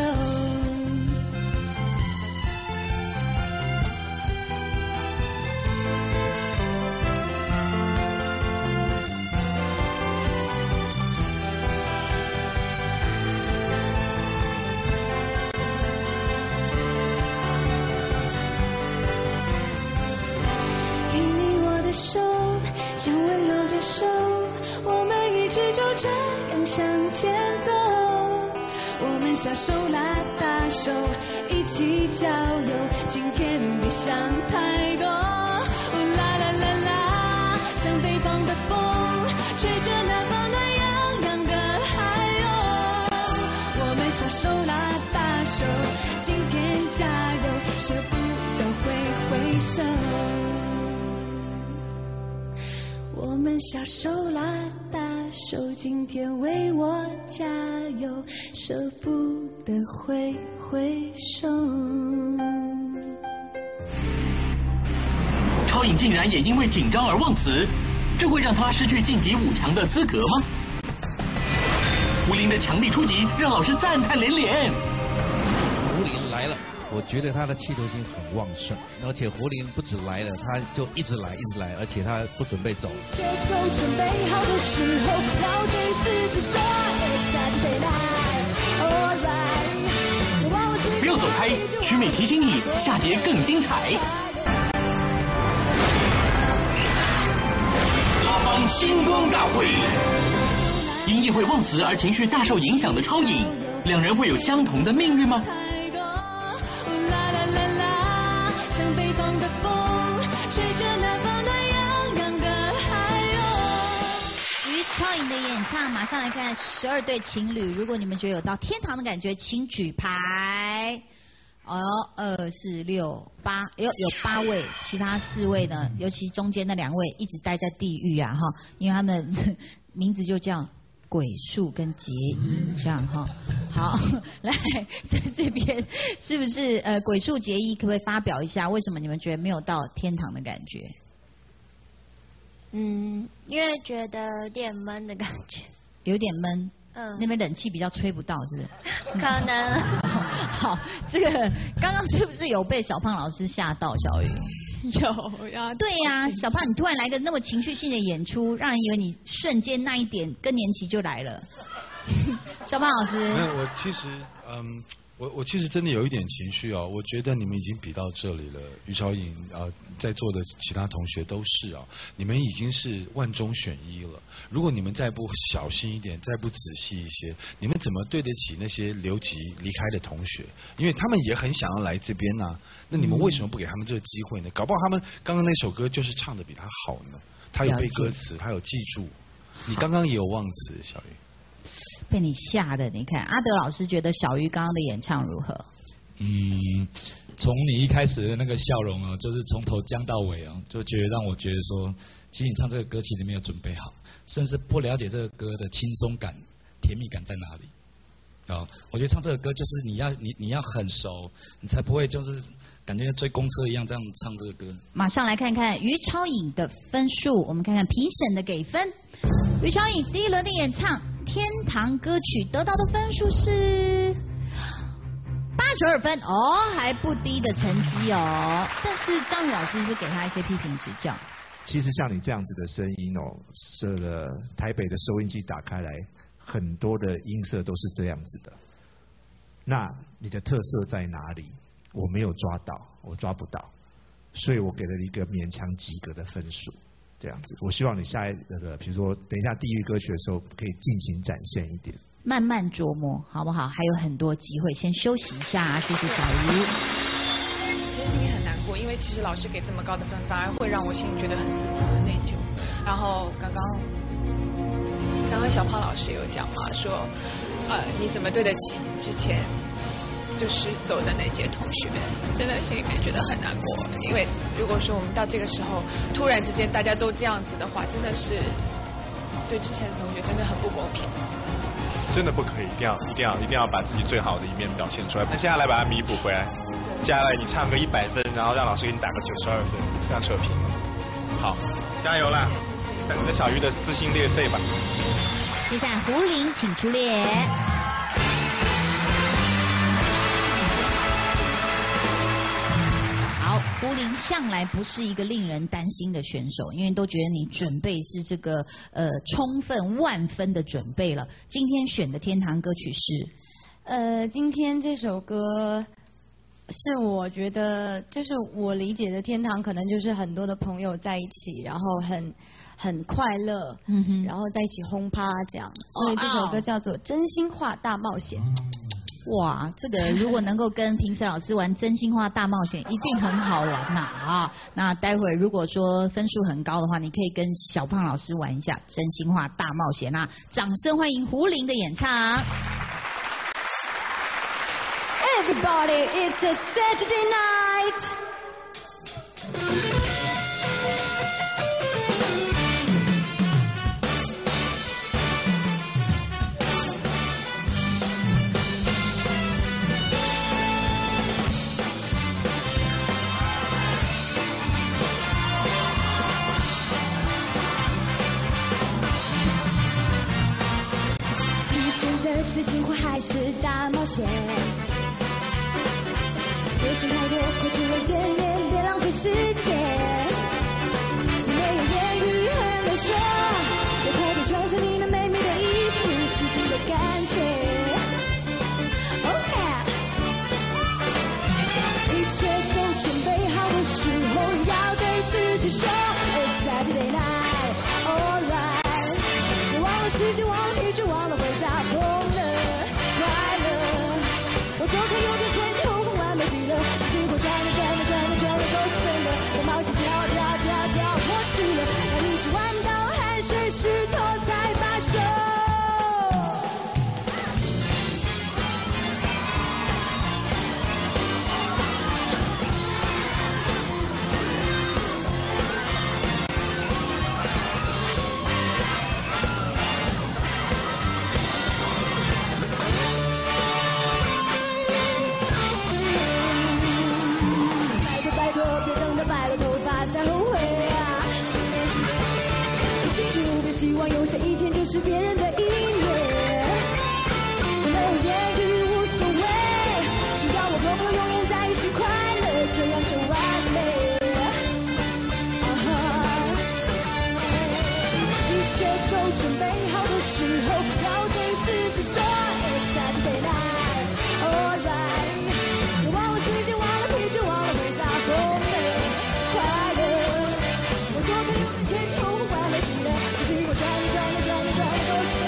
手，像温柔的手，我们一直就这样向前走，我们小手拉大手一起郊游，今天别想太多，啦啦啦啦，像北方的风，吹着南方暖洋洋的海鸥，我们小手拉大手，今天加油，舍不得挥挥手，我们小手拉大手，今天为我加油，舍不得挥挥手。 超颖竟然也因为紧张而忘词，这会让他失去晋级五强的资格吗？胡林的强力出击让老师赞叹连连。 胡林来了。我觉得他的企图心很旺盛，而且胡林不止来了，他就一直来，一直来，而且他不准备走。 准备好的时候，要对自己说 It's time to say that，alright。 不要走开，徐美提醒你，下节更精彩。拉帮星光大会，因议会忘词而情绪大受影响的超颖，两人会有相同的命运吗？ 超颖的演唱，马上来看十二对情侣。如果你们觉得有到天堂的感觉，请举牌。哦，二四六八，有有八位，其他四位呢？尤其中间那两位一直待在地狱啊哈，因为他们名字就叫鬼术跟结衣这样哈。好，来在这边是不是呃鬼术结衣？可不可以发表一下为什么你们觉得没有到天堂的感觉？ 嗯，因为觉得有点闷的感觉。 有点闷。 嗯。 那边冷气比较吹不到，是不是？ 可能。 好，这个刚刚是不是有被小胖老师吓到？小雨。 有呀。 对呀、啊，小胖，你突然来个那么情绪性的演出，让人以为你瞬间那一点更年期就来了。小胖老师。 没有，我其实嗯。我我其实真的有一点情绪哦，我觉得你们已经比到这里了，于超颖啊、呃，在座的其他同学都是啊，你们已经是万中选一了。如果你们再不小心一点，再不仔细一些，你们怎么对得起那些留级离开的同学？因为他们也很想要来这边呐、啊，那你们为什么不给他们这个机会呢？搞不好他们刚刚那首歌就是唱的比他好呢，他有背歌词，他有记住。你刚刚也有忘词，小雨。 被你吓的。你看阿德老师觉得小鱼刚刚的演唱如何？ 嗯，从你一开始的那个笑容啊，就是从头僵到尾啊，就觉得让我觉得说，其实你唱这个歌其实没有准备好，甚至不了解这个歌的轻松感、甜蜜感在哪里。啊，我觉得唱这个歌就是你要你你要很熟，你才不会就是感觉追公车一样这样唱这个歌。 马上来看看于超颖的分数，我们看看评审的给分。于超颖第一轮的演唱《天堂歌曲》得到的分数是八十二分，哦，还不低的成绩哦。但是张宇老师是不是给他一些批评指教？ 其实像你这样子的声音哦，设了台北的收音机打开来。很多的音色都是这样子的，那你的特色在哪里？我没有抓到，我抓不到，所以我给了一个勉强及格的分数，这样子。我希望你下一个，比如说等一下地狱歌曲的时候，可以尽情展现一点， 慢慢琢磨，好不好？还有很多机会，先休息一下，谢谢小鱼。 其实心里很难过，因为其实老师给这么高的分，反而会让我心里觉得很自责、很内疚。然后刚刚。刚刚小胖老师有讲嘛，说，呃，你怎么对得起之前就是走的那届同学？真的心里面觉得很难过，因为如果说我们到这个时候突然之间大家都这样子的话，真的是对之前的同学真的很不公平。 真的不可以，一定要一定要一定要把自己最好的一面表现出来。那接下来把它弥补回来，接下来你唱个一百分，然后让老师给你打个九十二分，这样扯平。好，加油啦！等着小鱼的撕心裂肺吧。 接下来胡林请出列。好，胡林向来不是一个令人担心的选手，因为都觉得你准备是这个呃充分万分的准备了。今天选的天堂歌曲是， 呃，今天这首歌是我觉得就是我理解的天堂，可能就是很多的朋友在一起，然后很。很快乐，嗯哼，然后在一起轰趴这样，所以这首歌叫做《真心话大冒险》。 哇，这个如果能够跟评审老师玩真心话大冒险，一定很好玩呐啊！那待会儿如果说分数很高的话，你可以跟小胖老师玩一下真心话大冒险啊！掌声欢迎胡林的演唱。 Everybody, it's a Saturday night. 真心话还是大冒险，人生太多，快去了见面，别浪费时间。没有言语很难说，要快点穿上你那美美的衣服，自信的感觉。Oh yeah， 一切都准备好的时候，要对自己说 It's Saturday night, alright。别忘了时间，忘了疲倦，忘了回家。我走开有点天气后空完美极了，时光转了转了转了转了都深了，我冒险跳跳跳跳过去了，那一起玩到汗水湿透才罢休。希望有下一天就是别人的音乐，没有言语无所谓，只要我和我永远在一起快乐，这样就完美。一切都准备好的时候，要对自己说 It's Saturday night, alright。别忘了时间，忘了疲倦，忘了回家后的快乐。我左边右边前前后后完美极了。我转转了转了转了都是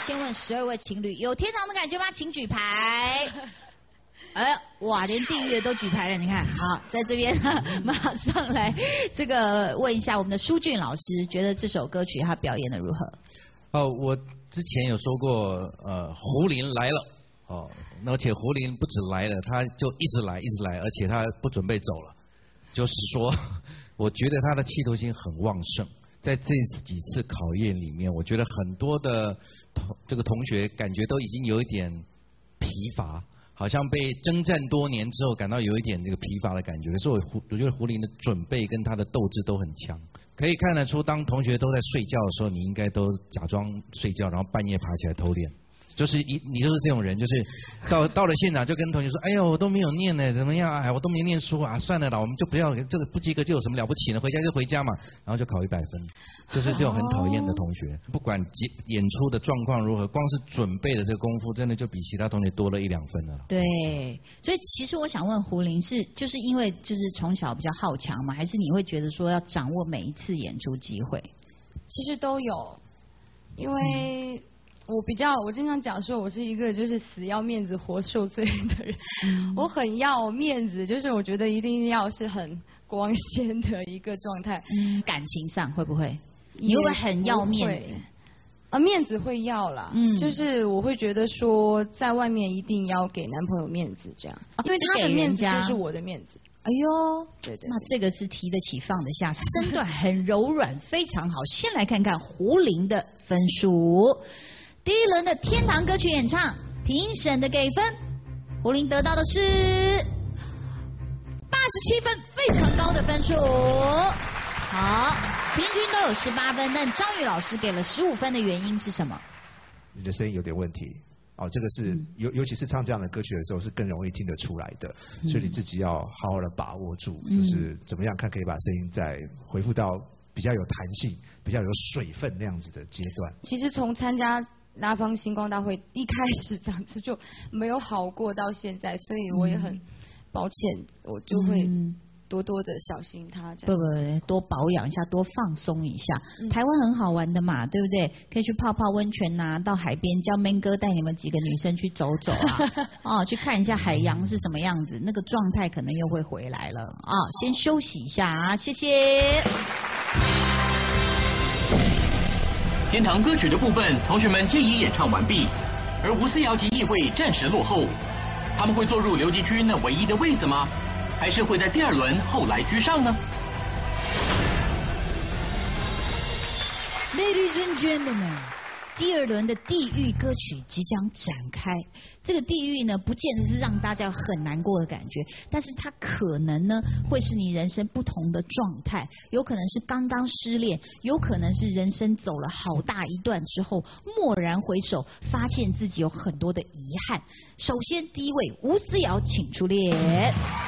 先问十二位情侣，有天堂的感觉吗？请举牌。哎，哇，连地狱的都举牌了，你看，好，在这边呢，马上来这个问一下我们的舒俊老师，觉得这首歌曲他表演的如何？ 哦，我之前有说过，呃，胡林来了，哦，而且胡林不止来了，他就一直来，一直来，而且他不准备走了，就是说，我觉得他的企图心很旺盛，在这几次考验里面，我觉得很多的同这个同学感觉都已经有一点疲乏。好像被征战多年之后，感到有一点这个疲乏的感觉。可是我胡，我觉得胡林的准备跟他的斗志都很强，可以看得出，当同学都在睡觉的时候，你应该都假装睡觉，然后半夜爬起来偷练。就是一，你就是这种人，就是到到了现场就跟同学说，哎呦，我都没有念呢，怎么样？哎，我都没念书啊，算了啦，我们就不要这个不及格就有什么了不起呢？回家就回家嘛，然后就考一百分，就是这种很讨厌的同学。不管演出的状况如何，光是准备的这个功夫，真的就比其他同学多了一两分了。 对，所以其实我想问胡林，是就是因为就是从小比较好强吗？还是你会觉得说要掌握每一次演出机会？ 其实都有，因为。嗯我比较，我经常讲说，我是一个就是死要面子活受罪的人，嗯、我很要面子，就是我觉得一定要是很光鲜的一个状态。 嗯，感情上会不会？你会不会很要面子？ 啊，面子会要啦，嗯，就是我会觉得说，在外面一定要给男朋友面子，这样，因为他的面子就是我的面子。 哎呦， 对 对, 对， 那这个是提得起放得下，身段很柔软，非常好。先来看看胡林的分数。第一轮的天堂歌曲演唱，评审的给分，胡林得到的是八十七分，非常高的分数。好，平均都有十八分，但张宇老师给了十五分的原因是什么？ 你的声音有点问题。哦，这个是尤尤其是唱这样的歌曲的时候，是更容易听得出来的，嗯、所以你自己要好好的把握住，嗯、就是怎么样看可以把声音再恢复到比较有弹性、比较有水分那样子的阶段。 其实从参加拉芳星光大会一开始这样子就没有好过到现在，所以我也很抱歉，我就会多多的小心它这样。 不不，多保养一下，多放松一下。嗯、台湾很好玩的嘛，对不对？可以去泡泡温泉呐、啊，到海边叫 Man 哥带你们几个女生去走走啊，哦，去看一下海洋是什么样子，那个状态可能又会回来了啊。先休息一下啊，谢谢。 天堂歌曲的部分，同学们皆已演唱完毕，而吴思瑶及易慧暂时落后。他们会坐入留级区那唯一的位子吗？还是会在第二轮后来居上呢 ？Ladies and gentlemen， 第二轮的地狱歌曲即将展开。这个地狱呢，不见得是让大家有很难过的感觉，但是它可能呢，会是你人生不同的状态，有可能是刚刚失恋，有可能是人生走了好大一段之后，蓦然回首，发现自己有很多的遗憾。首先，第一位吴思瑶，请出列。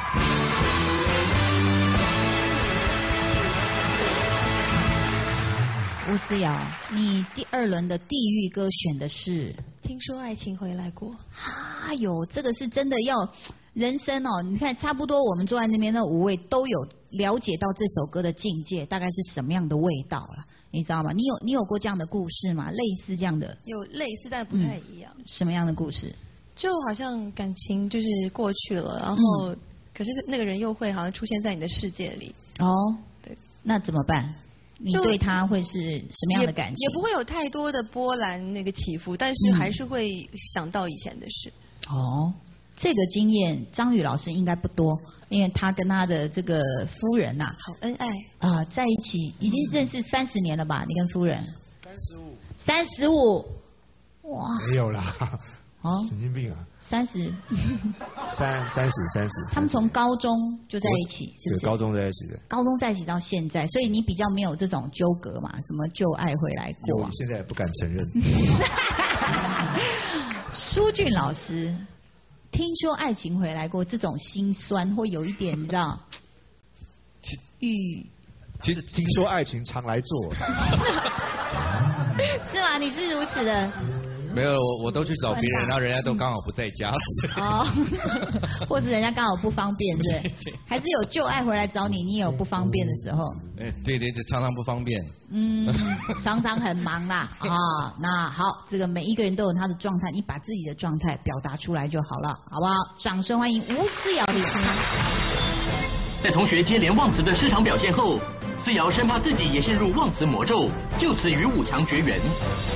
吴思瑶，你第二轮的地狱歌选的是？ 听说爱情回来过。 哎呦，这个是真的要人生哦！你看，差不多我们坐在那边的五位都有了解到这首歌的境界大概是什么样的味道了，你知道吗？你有你有过这样的故事吗？类似这样的？ 有类似，但不太一样。 嗯、什么样的故事？ 就好像感情就是过去了，然后、嗯、可是那个人又会好像出现在你的世界里。 哦， 对， 那怎么办？你对他会是什么样的感情？ 也, 也不会有太多的波澜那个起伏，但是还是会想到以前的事。 嗯、哦，这个经验张宇老师应该不多，因为他跟他的这个夫人呐、啊， 好恩爱啊、呃，在一起已经认识三十年了吧？你跟夫人？ 三十五。 三十五。哇。 没有啦。哦，神经病啊！ 三十， 三三十三十。 他们从高中就在一起，是不是？ 对，高中在一起的。 高中在一起到现在，所以你比较没有这种纠葛嘛？什么旧爱回来过？ 有，现在也不敢承认。 舒俊老师，听说爱情回来过，这种心酸或有一点，你知道？ 欲。其实听说爱情常来做。 是吗？你是如此的。 没有，我我都去找别人，然后人家都刚好不在家。 哦，或者人家刚好不方便，对不对？还是有旧爱回来找你，你也有不方便的时候。 哎，对对，这常常不方便。 嗯，常常很忙啦啊。那好，这个每一个人都有他的状态，你把自己的状态表达出来就好了，好不好？掌声欢迎吴思瑶律师。 在同学接连忘词的失常表现后，思瑶生怕自己也陷入忘词魔咒，就此与五强绝缘。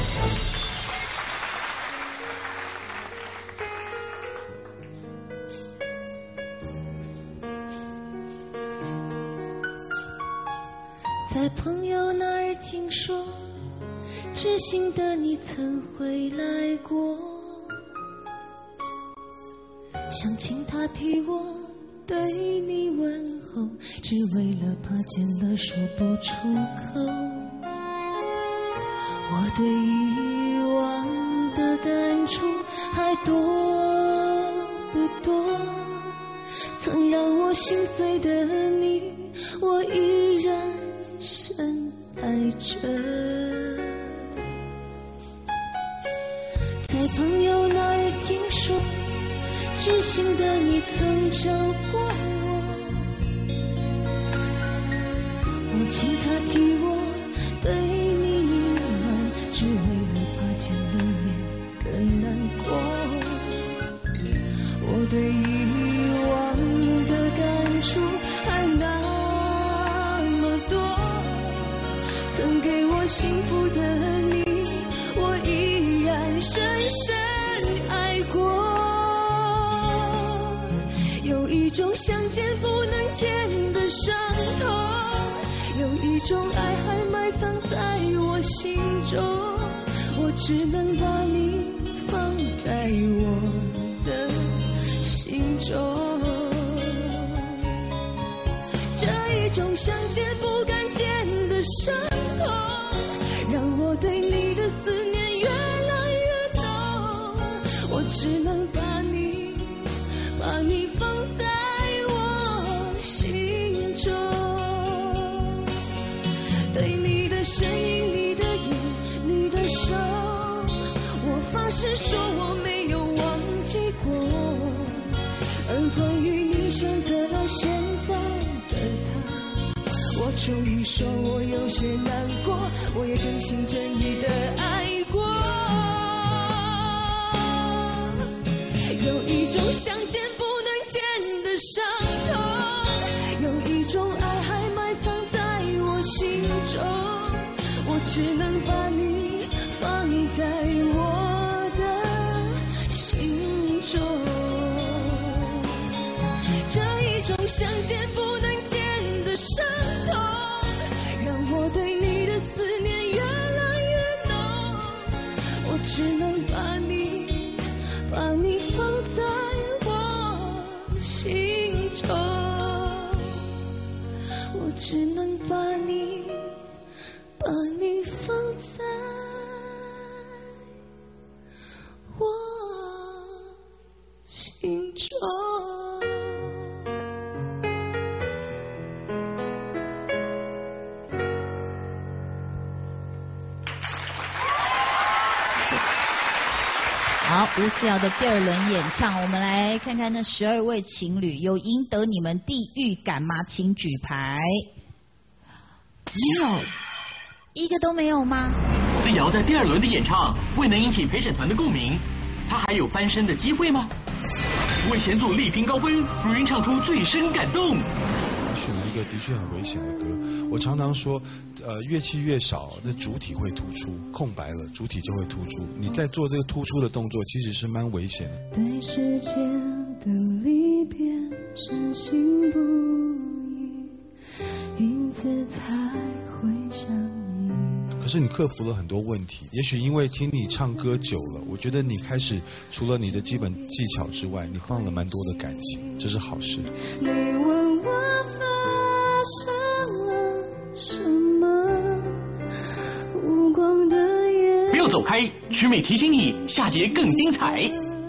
在朋友那儿听说，知心的你曾回来过，想请他替我对你问候，只为了怕见了说不出口。我对以往的感触还多不多？曾让我心碎的你，我依然深爱着。在朋友那儿听说，知心的你曾找过我，我请他替我对你隐瞒，只为了怕见了面更难过。我对以往的感触还那么多，曾给我幸福的你，我依然深深爱过。有一种相见不能见的伤痛，有一种爱还埋藏在我心中，我只能把你放在我的心中。这一种相见不敢见的伤痛，让我对你的思念越来越浓，我只能把你把你放在我心中。对你的声音，你的眼，你的手，我发誓说我没有忘记过。而关于你选择了现在的他，我终于说我有些难过，我也真心真意的爱过。有一种相见不能见的伤痛，有一种爱还埋藏在我心中，我只能把你放在我的心中。这一种相见不能见的伤痛，让我对你的思念越来越浓，我只能把你把你放在我心中，我只能把你把你放在我心中。 好，吴思瑶的第二轮演唱，我们来看看那十二位情侣有赢得你们地狱感吗？请举牌。没有，一个都没有吗？ 思瑶在第二轮的演唱未能引起陪审团的共鸣，她还有翻身的机会吗？为险阻力拼高分，如云唱出最深感动。 选了一个的确很危险的歌。我常常说，呃，乐器越少，那主体会突出，空白了，主体就会突出。你在做这个突出的动作，其实是蛮危险的。 对世界的离别深信不疑，因此才会相依。 可是你克服了很多问题，也许因为听你唱歌久了，我觉得你开始除了你的基本技巧之外，你放了蛮多的感情，这是好事。 你问我发生了什么，无光的夜。 不要走开，曲美提醒你，下节更精彩。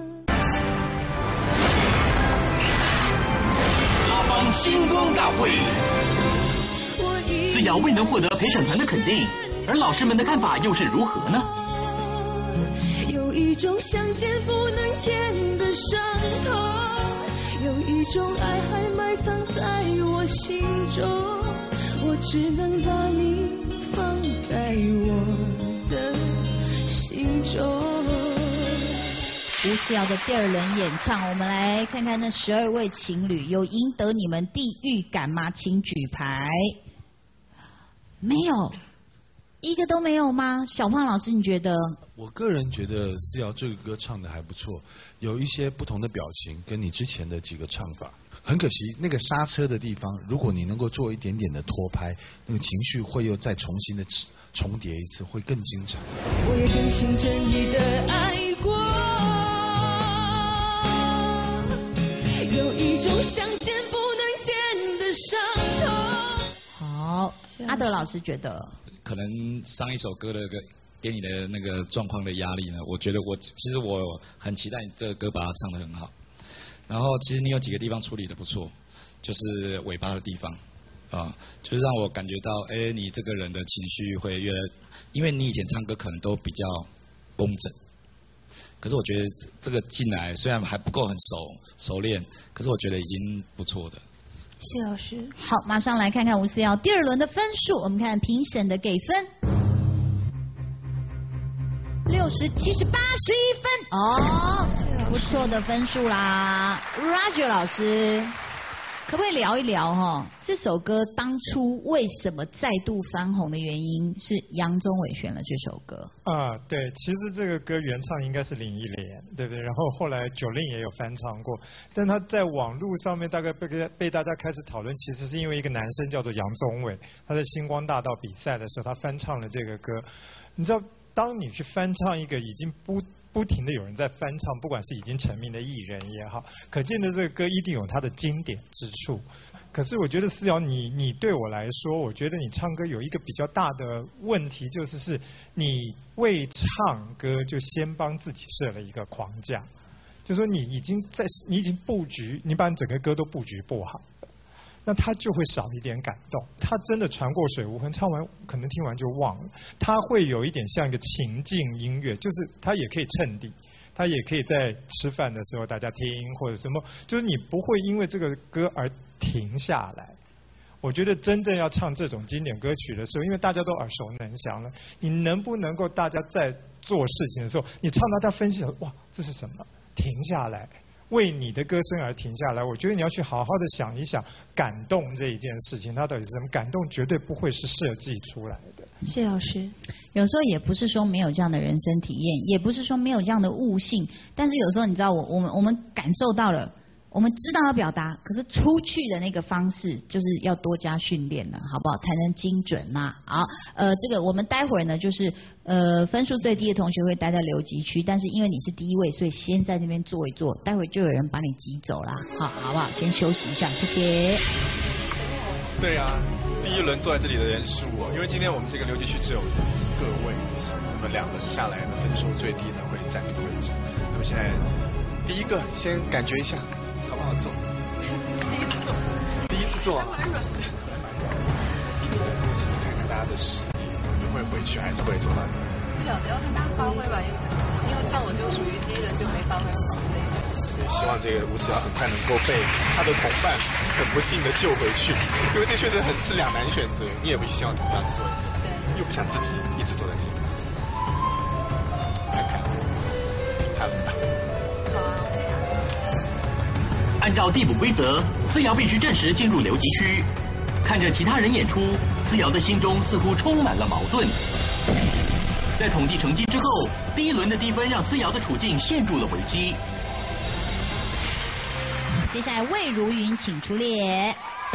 阿芳星光大会，思瑶未能获得陪审团的肯定，而老师们的看法又是如何呢？ 有有一种想见不能见的伤痛，有一种爱还埋藏在我心中，我只能把你放在我的心中。 吴思瑶的第二轮演唱，我们来看看那十二位情侣有赢得你们地狱感吗？请举牌。没有，一个都没有吗？小胖老师，你觉得？ 我个人觉得思瑶这个歌唱的还不错，有一些不同的表情，跟你之前的几个唱法。很可惜，那个刹车的地方，如果你能够做一点点的拖拍，那个情绪会又再重新的重叠一次，会更精彩。 我也真心真意的爱过，有一种想见不能见的伤痛。 好，阿德老师觉得， 可能上一首歌的个给你的那个状况的压力呢，我觉得我其实我很期待你这个歌把它唱得很好。然后其实你有几个地方处理的不错，就是尾巴的地方，啊，就是让我感觉到，哎，你这个人的情绪会越来，因为你以前唱歌可能都比较工整，可是我觉得这个进来虽然还不够很熟熟练，可是我觉得已经不错的。 谢老师。好，马上来看看吴思瑶第二轮的分数，我们看评审的给分。六十七十八十一分哦，不错的分数啦。Roger 老师，可不可以聊一聊哈、哦？这首歌当初为什么再度翻红的原因是杨宗纬选了这首歌啊？对，其实这个歌原唱应该是林忆莲，对不对？然后后来九令也有翻唱过，但他在网络上面大概被被大家开始讨论，其实是因为一个男生叫做杨宗纬，他在星光大道比赛的时候，他翻唱了这个歌，你知道。当你去翻唱一个已经不不停的有人在翻唱，不管是已经成名的艺人也好，可见的这个歌一定有它的经典之处。可是我觉得思瑶，你你对我来说，我觉得你唱歌有一个比较大的问题，就是是你为唱歌就先帮自己设了一个框架，就说你已经在你已经布局，你把你整个歌都布局不好。那他就会少一点感动，他真的船过水无痕，唱完可能听完就忘了，他会有一点像一个情境音乐，就是他也可以衬底，他也可以在吃饭的时候大家听或者什么，就是你不会因为这个歌而停下来。我觉得真正要唱这种经典歌曲的时候，因为大家都耳熟能详了，你能不能够大家在做事情的时候，你唱到他分析了，哇，这是什么？停下来。为你的歌声而停下来，我觉得你要去好好的想一想，感动这一件事情，它到底是什么？感动绝对不会是设计出来的。 谢老师，有时候也不是说没有这样的人生体验，也不是说没有这样的悟性，但是有时候你知道我我们我们感受到了。我们知道要表达，可是出去的那个方式就是要多加训练了，好不好？才能精准呐、啊。好，呃，这个我们待会儿呢，就是呃分数最低的同学会待在留级区，但是因为你是第一位，所以先在那边坐一坐，待会儿就有人把你挤走啦。好，好不好？先休息一下，谢谢。 对啊，第一轮坐在这里的人是我，因为今天我们这个留级区只有个位置，那么两轮下来呢，分数最低的会占这个位置。那么现在第一个先感觉一下。好不好做？第一次做，第一次做啊！蛮软的。看看大家的实力，你会回去还是会怎么办？ 不晓得，要看大家发挥吧。因为像我就属于第一轮就没发挥很好。 也希望这个吴思瑶很快能够被他的同伴很不幸的救回去，因为这确实很是两难选择。你也不希望同伴做一个，又不想自己一直坐在这里。看看，看吧。 按照递补规则，思瑶必须暂时进入留级区。看着其他人演出，思瑶的心中似乎充满了矛盾。在统计成绩之后，第一轮的低分让思瑶的处境陷入了危机。 接下来魏如云请出列。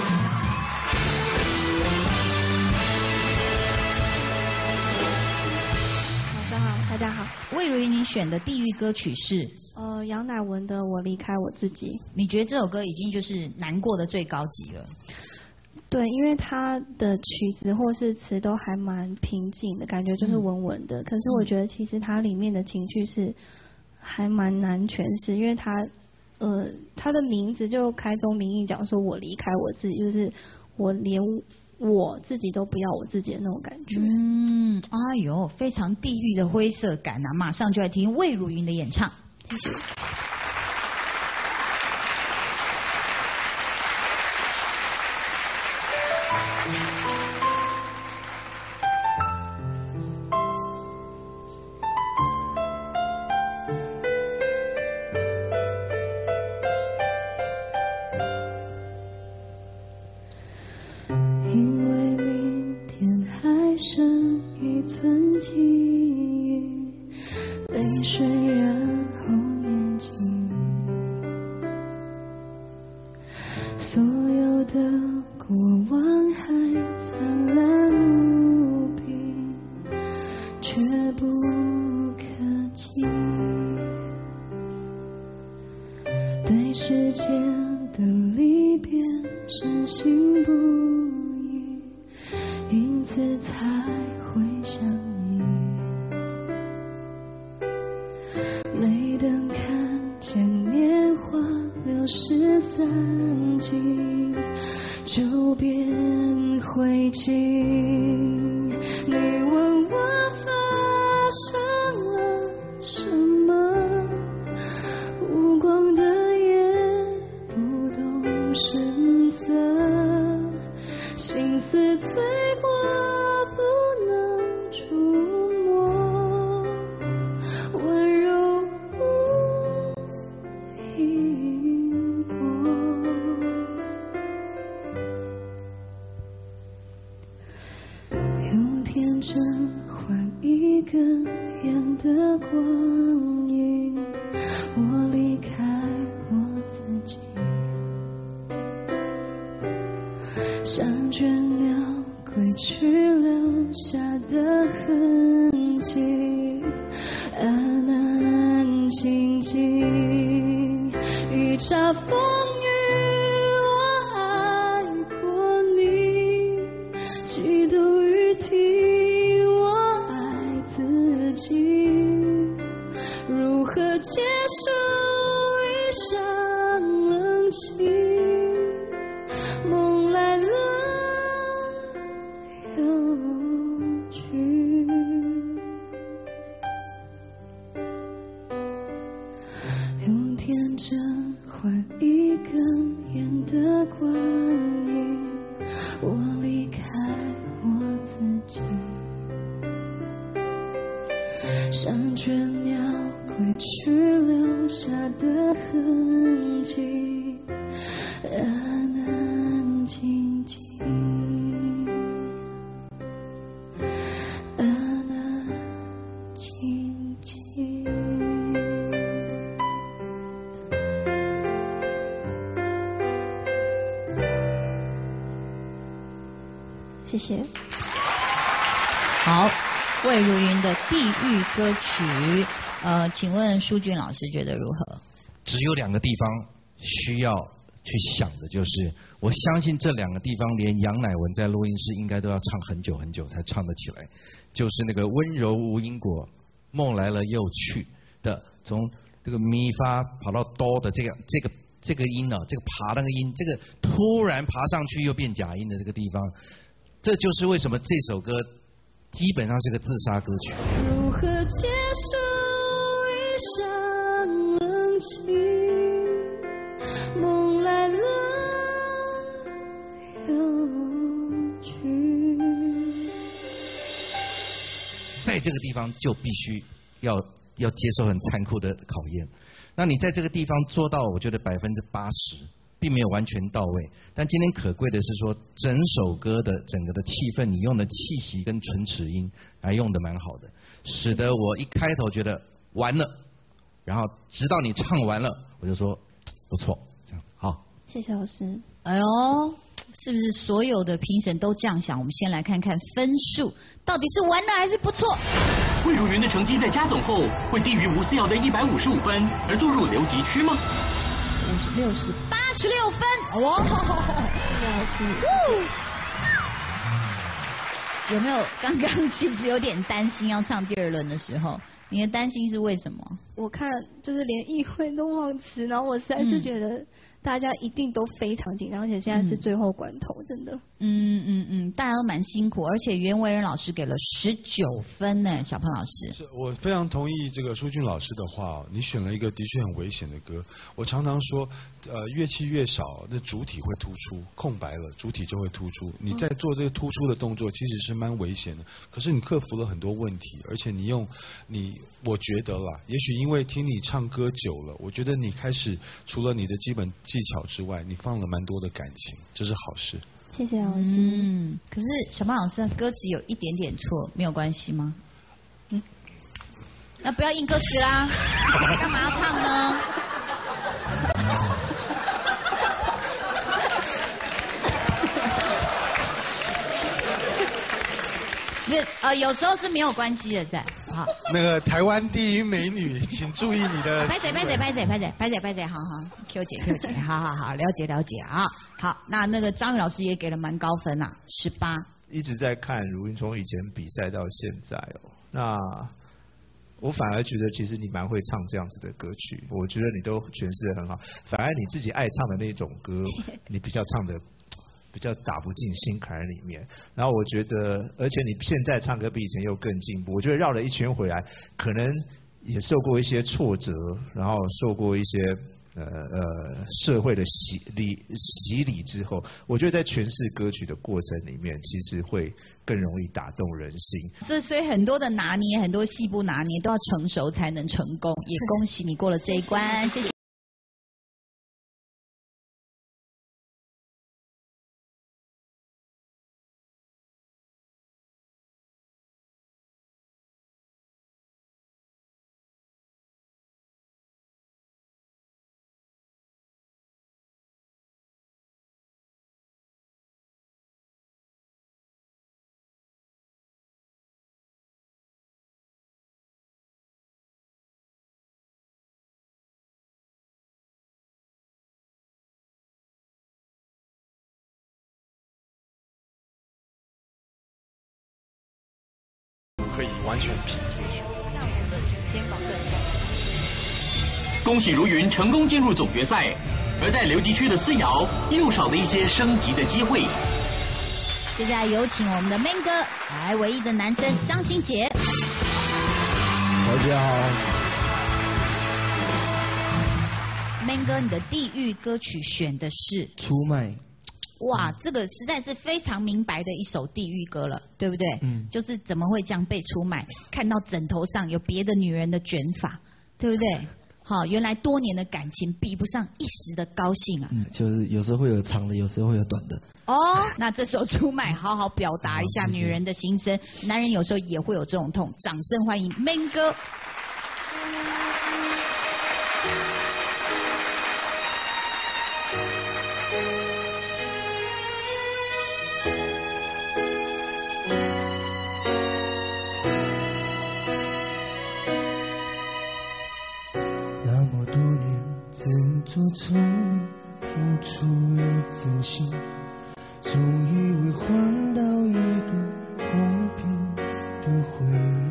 早上好，大家好。 魏如云，你选的地狱歌曲是？ 呃，杨乃文的《我离开我自己》。 你觉得这首歌已经就是难过的最高级了？ 对，因为他的曲子或是词都还蛮平静的，感觉就是稳稳的。嗯、可是我觉得其实它里面的情绪是还蛮难诠释，因为他呃他的名字就开宗明义讲说我离开我自己，就是我连我自己都不要我自己的那种感觉。 嗯，哎呦，非常地狱的灰色感啊！马上就来听魏如云的演唱。 谢谢。谢谢。 好，魏如云的地狱歌曲，呃，请问舒君老师觉得如何？ 只有两个地方需要去想的，就是我相信这两个地方，连杨乃文在录音室应该都要唱很久很久才唱得起来，就是那个温柔无因果，梦来了又去的，从这个咪发跑到哆的这个这个这个音呢、啊，这个爬那个音，这个突然爬上去又变假音的这个地方。这就是为什么这首歌基本上是个自杀歌曲。 如何结束一场冷清，梦来了又去。 在这个地方就必须要要接受很残酷的考验。那你在这个地方做到，我觉得百分之八十。并没有完全到位，但今天可贵的是说，整首歌的整个的气氛，你用的气息跟唇齿音还用的蛮好的，使得我一开头觉得完了，然后直到你唱完了，我就说不错，这样好。 谢谢老师。 哎呦，是不是所有的评审都这样想？我们先来看看分数，到底是完了还是不错？ 魏如云的成绩在加总后会低于吴思瑶的一百五十五分，而堕入留级区吗？ 五十六十八十六分，哇！ 老师， 有没有刚刚其实有点担心要唱第二轮的时候？你的担心是为什么？ 我看就是连议会都忘词，然后我实在是觉得大家一定都非常紧张，而且现在是最后关头，真的。 嗯嗯嗯，大家都蛮辛苦，而且袁惟仁老师给了十九分呢，小鹏老师。 是我非常同意这个舒俊老师的话，你选了一个的确很危险的歌。我常常说，呃，乐器越少，那主体会突出，空白了，主体就会突出。你在做这个突出的动作，其实是蛮危险的。可是你克服了很多问题，而且你用你，我觉得啦，也许因为听你唱歌久了，我觉得你开始除了你的基本技巧之外，你放了蛮多的感情，这是好事。 谢谢老师。 嗯，可是小胖老师的歌词有一点点错，没有关系吗？嗯，那不要印歌词啦，干嘛要唱呢？那呃，有时候是没有关系的，在好。 那个台湾第一美女，请注意你的。 拍姐拍姐拍姐拍姐拍姐拍姐，好好 ，Q 姐 Q 姐，好好好，了解了解啊。好，那那个张宇老师也给了蛮高分啊，十八。 一直在看如云从以前比赛到现在哦，那我反而觉得其实你蛮会唱这样子的歌曲，我觉得你都诠释得很好，反而你自己爱唱的那种歌，你比较唱的。比较打不进心坎里面，然后我觉得，而且你现在唱歌比以前又更进步，我觉得绕了一圈回来，可能也受过一些挫折，然后受过一些呃呃社会的洗礼洗礼之后，我觉得在诠释歌曲的过程里面，其实会更容易打动人心。 这所以很多的拿捏，很多细部拿捏都要成熟才能成功，也恭喜你过了这一关，谢谢。 可以完全拼出去。 肩膀更重。 恭喜如云成功进入总决赛，而在留级区的思瑶又少了一些升级的机会。 接下来有请我们的 Man 哥，来唯一的男生张新杰。 大家好。 Man 哥，你的地狱歌曲选的是出卖。 哇，这个实在是非常明白的一首地狱歌了，对不对？ 嗯。 就是怎么会这样被出卖？看到枕头上有别的女人的卷发，对不对？好，原来多年的感情比不上一时的高兴啊。 嗯，就是有时候会有长的，有时候会有短的。 哦，那这首出卖好好表达一下女人的心声，男人有时候也会有这种痛。掌声欢迎 Man 哥。 做聪明，付出了真心，总以为换到一个公平的回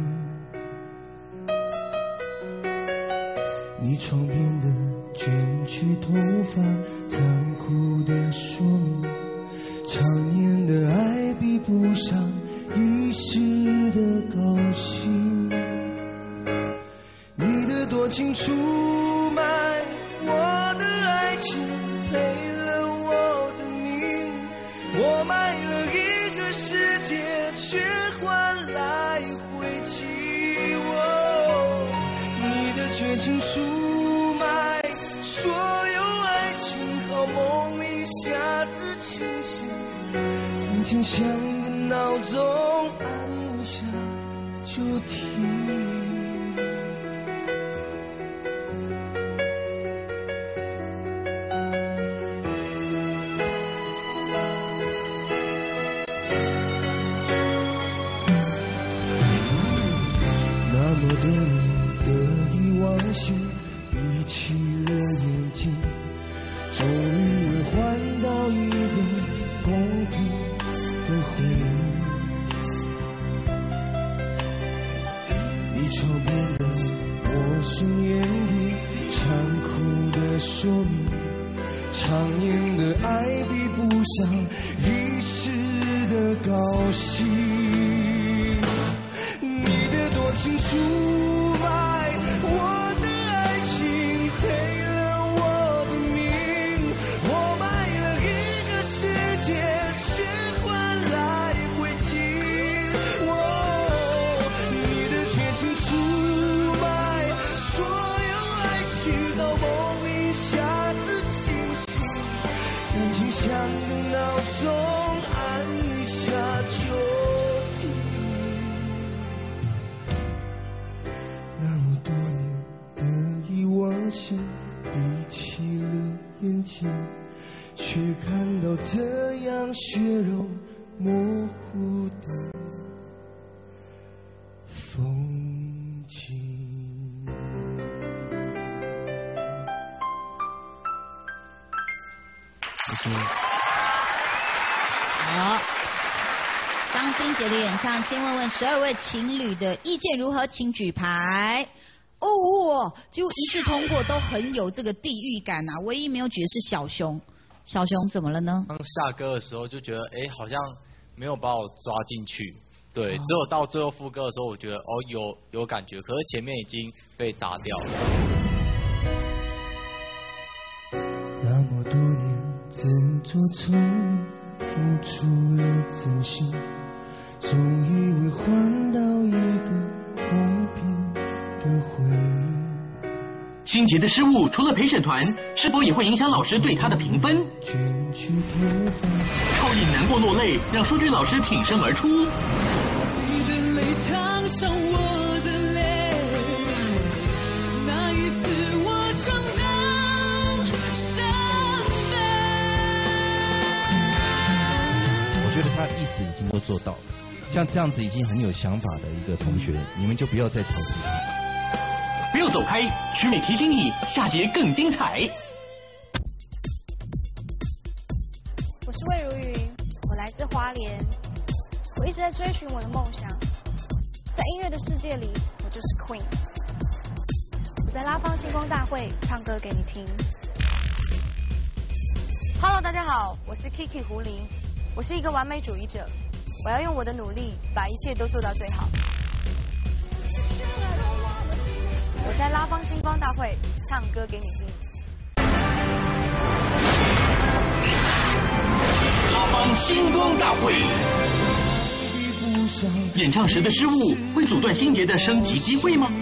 忆。你床边的卷曲头发，残酷的说明，常年的爱比不上一时的高兴。你的多情出卖我的爱情，赔了我的命，我卖了一个世界，却换来晦气。哦，你的绝情出卖所有爱情，好梦一下子清醒，感情像个闹钟，按下就停。闭起了眼睛，终于为换到一个公平的回忆。你一时的高兴。你的多情出卖我的爱情，赔了我的命。我买了一个世界，却换来灰烬。哦，你的绝情出卖所有爱情，到梦里下子清醒，眼睛像个闹钟，按一下就停。那么多年的遗忘像闭起了眼睛，却看到这样血肉模糊的风景。 好，张新杰的演唱，先问问十二位情侣的意见如何，请举牌。哦，几乎一致通过，都很有这个地域感啊。唯一没有举的是小熊，小熊怎么了呢？ 刚下歌的时候就觉得，哎，好像没有把我抓进去。对，只有到最后副歌的时候，我觉得哦有有感觉，可是前面已经被打掉了。 那么多年自作聪明，付出了真心，总以为换到一个公平的回忆。 心杰的失误，除了陪审团，是否也会影响老师对他的评分？超引难过落泪，让淑俊老师挺身而出。 你的泪烫伤我的泪，那一次我尝到伤悲。 我觉得他的意思已经都做到了，像这样子已经很有想法的一个同学，你们就不要再挑剔他。 不要走开，曲美提醒你，下节更精彩。 我是魏如云，我来自花莲，我一直在追寻我的梦想，在音乐的世界里，我就是 Queen。我在拉芳星光大会唱歌给你听。Hello， 大家好，我是 Kiki 胡林，我是一个完美主义者，我要用我的努力把一切都做到最好。我在拉芳星光大会唱歌给你听。 拉芳星光大会，演唱时的失误会阻断心杰的升级机会吗？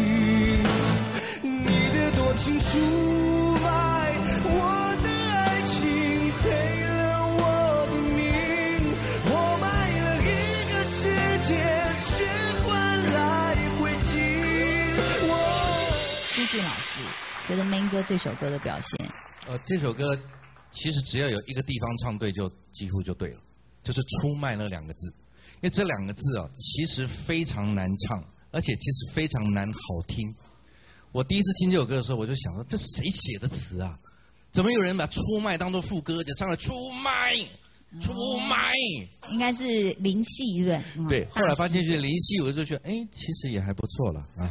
你的多情出卖我的爱情，赔了我的命。我买了一个世界，却换来灰烬。 舒俊老师觉得 Man 哥这首歌的表现， 呃，这首歌其实只要有一个地方唱对，就几乎就对了，就是出卖那两个字。因为这两个字啊，其实非常难唱，而且其实非常难好听。我第一次听这首歌的时候，我就想说，这谁写的词啊？怎么有人把出卖当做副歌，就唱了出卖，出卖？ 应该是林夕对不对？对，后来发现是林夕，我就觉得，哎，其实也还不错了啊。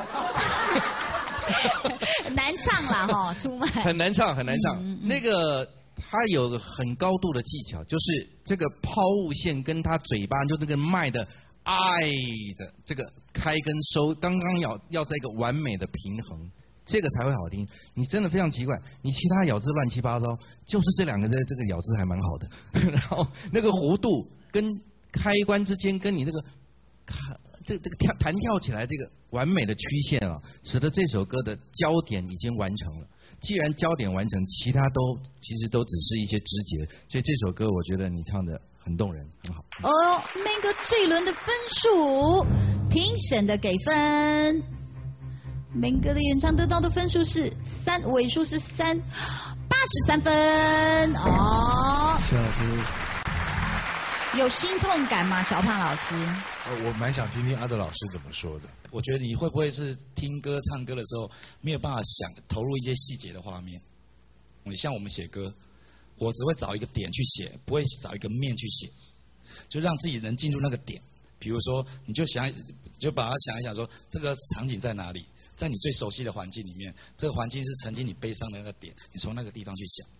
难唱啦哈，出卖很难唱，很难唱。 嗯嗯、 那个他有个很高度的技巧，就是这个抛物线跟他嘴巴就那个麦的爱的这个开跟收，刚刚要要在一个完美的平衡，这个才会好听。你真的非常奇怪，你其他咬字乱七八糟，就是这两个字这个咬字还蛮好的，然后那个弧度跟开关之间跟你那个开。这这个跳弹跳起来这个完美的曲线啊，使得这首歌的焦点已经完成了。既然焦点完成，其他都其实都只是一些枝节，所以这首歌我觉得你唱的很动人，很好。 哦 ，Man 哥这一轮的分数，评审的给分 ，Man 哥的演唱得到的分数是三，尾数是三，八十三分。哦， 谢老师。 有心痛感吗，小胖老师？ 呃，我蛮想听听阿德老师怎么说的。 我觉得你会不会是听歌唱歌的时候没有办法想投入一些细节的画面？你像我们写歌，我只会找一个点去写，不会找一个面去写，就让自己能进入那个点。比如说，你就想，就把它想一想说，这个场景在哪里？在你最熟悉的环境里面，这个环境是曾经你悲伤的那个点，你从那个地方去想。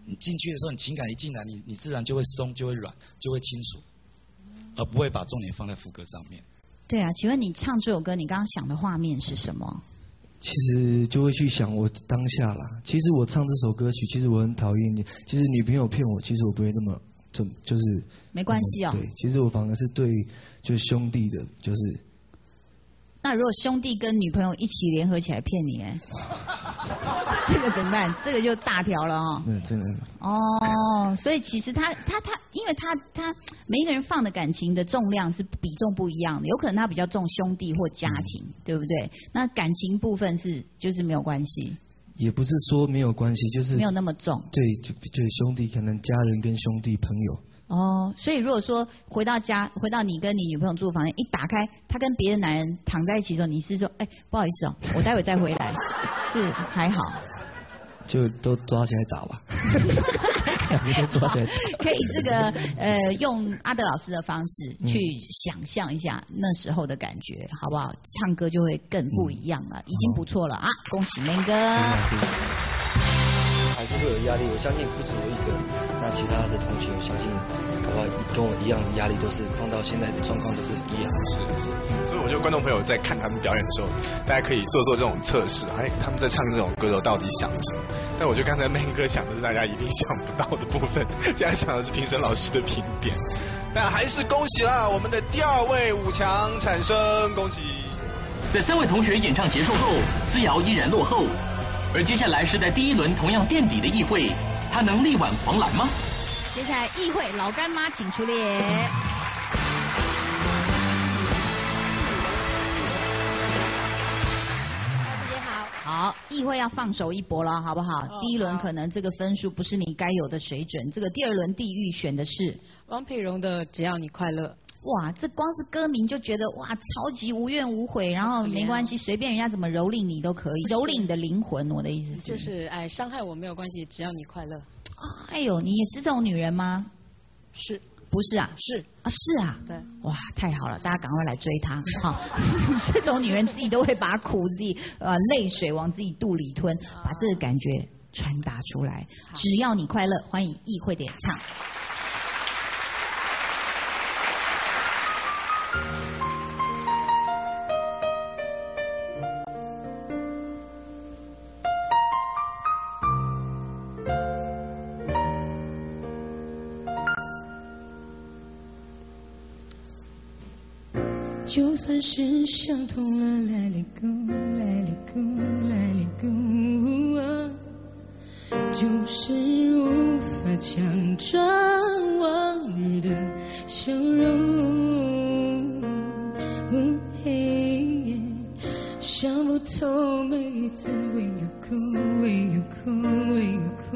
你进去的时候，你情感一进来，你你自然就会松，就会软，就会清楚，而不会把重点放在副歌上面。 对啊，请问你唱这首歌，你刚刚想的画面是什么？ 其实就会去想我当下啦。其实我唱这首歌曲，其实我很讨厌你。其实女朋友骗我，其实我不会那么就就是没关系哦。 对，其实我反而是对就是兄弟的，就是。 那如果兄弟跟女朋友一起联合起来骗你，哎，这个怎么办？这个就大条了哦。 嗯，真的。 哦，所以其实他他他，因为他他每一个人放的感情的重量是比重不一样的，有可能他比较重兄弟或家庭，嗯、对不对？那感情部分是就是没有关系。 也不是说没有关系，就是没有那么重。 对，就就兄弟，可能家人跟兄弟朋友。 哦，所以如果说回到家，回到你跟你女朋友住的房间，一打开，她跟别的男人躺在一起的时候，你是说，哎，不好意思哦，我待会再回来，是还好。 就都抓起来打吧，两个都抓起来打。 可以这个呃，用阿德老师的方式去想象一下那时候的感觉，嗯、好不好？唱歌就会更不一样了，嗯、已经不错了啊！恭喜明哥。 还是会有压力，我相信不止我一个，那其他的同学，我相信搞不好跟我一样的压力，都是碰到现在的状况都是一样。 是是，所以我觉得观众朋友在看他们表演的时候，大家可以做做这种测试，哎，他们在唱这种歌的时候到底想什么？但我觉得刚才妹哥想的是大家一定想不到的部分，现在想的是评审老师的评点。但还是恭喜啦，我们的第二位五强产生，恭喜！ 在三位同学演唱结束后，思瑶依然落后。而接下来是在第一轮同样垫底的议会，他能力挽狂澜吗？ 接下来议会老干妈请出列。 大家好。 好，议会要放手一搏了，好不好？哦、第一轮可能这个分数不是你该有的水准，这个第二轮地狱选的是汪佩蓉的《只要你快乐》。 哇，这光是歌名就觉得哇，超级无怨无悔，然后没关系，随便人家怎么蹂躏你都可以，蹂躏你的灵魂。我的意思是， 就是哎，伤害我没有关系，只要你快乐。 哎呦，你也是这种女人吗？ 是， 不是啊？ 是啊，是啊。 对。 哇，太好了，大家赶快来追她。好，这种女人自己都会把苦自己呃泪水往自己肚里吞，把这个感觉传达出来。只要你快乐，欢迎议会的演唱。 就算是想通了 ，Let it go，Let it go，Let it go， 就是无法强装往日的笑容。嗯嘿，想不透每一次为有哭，为有哭，为有哭，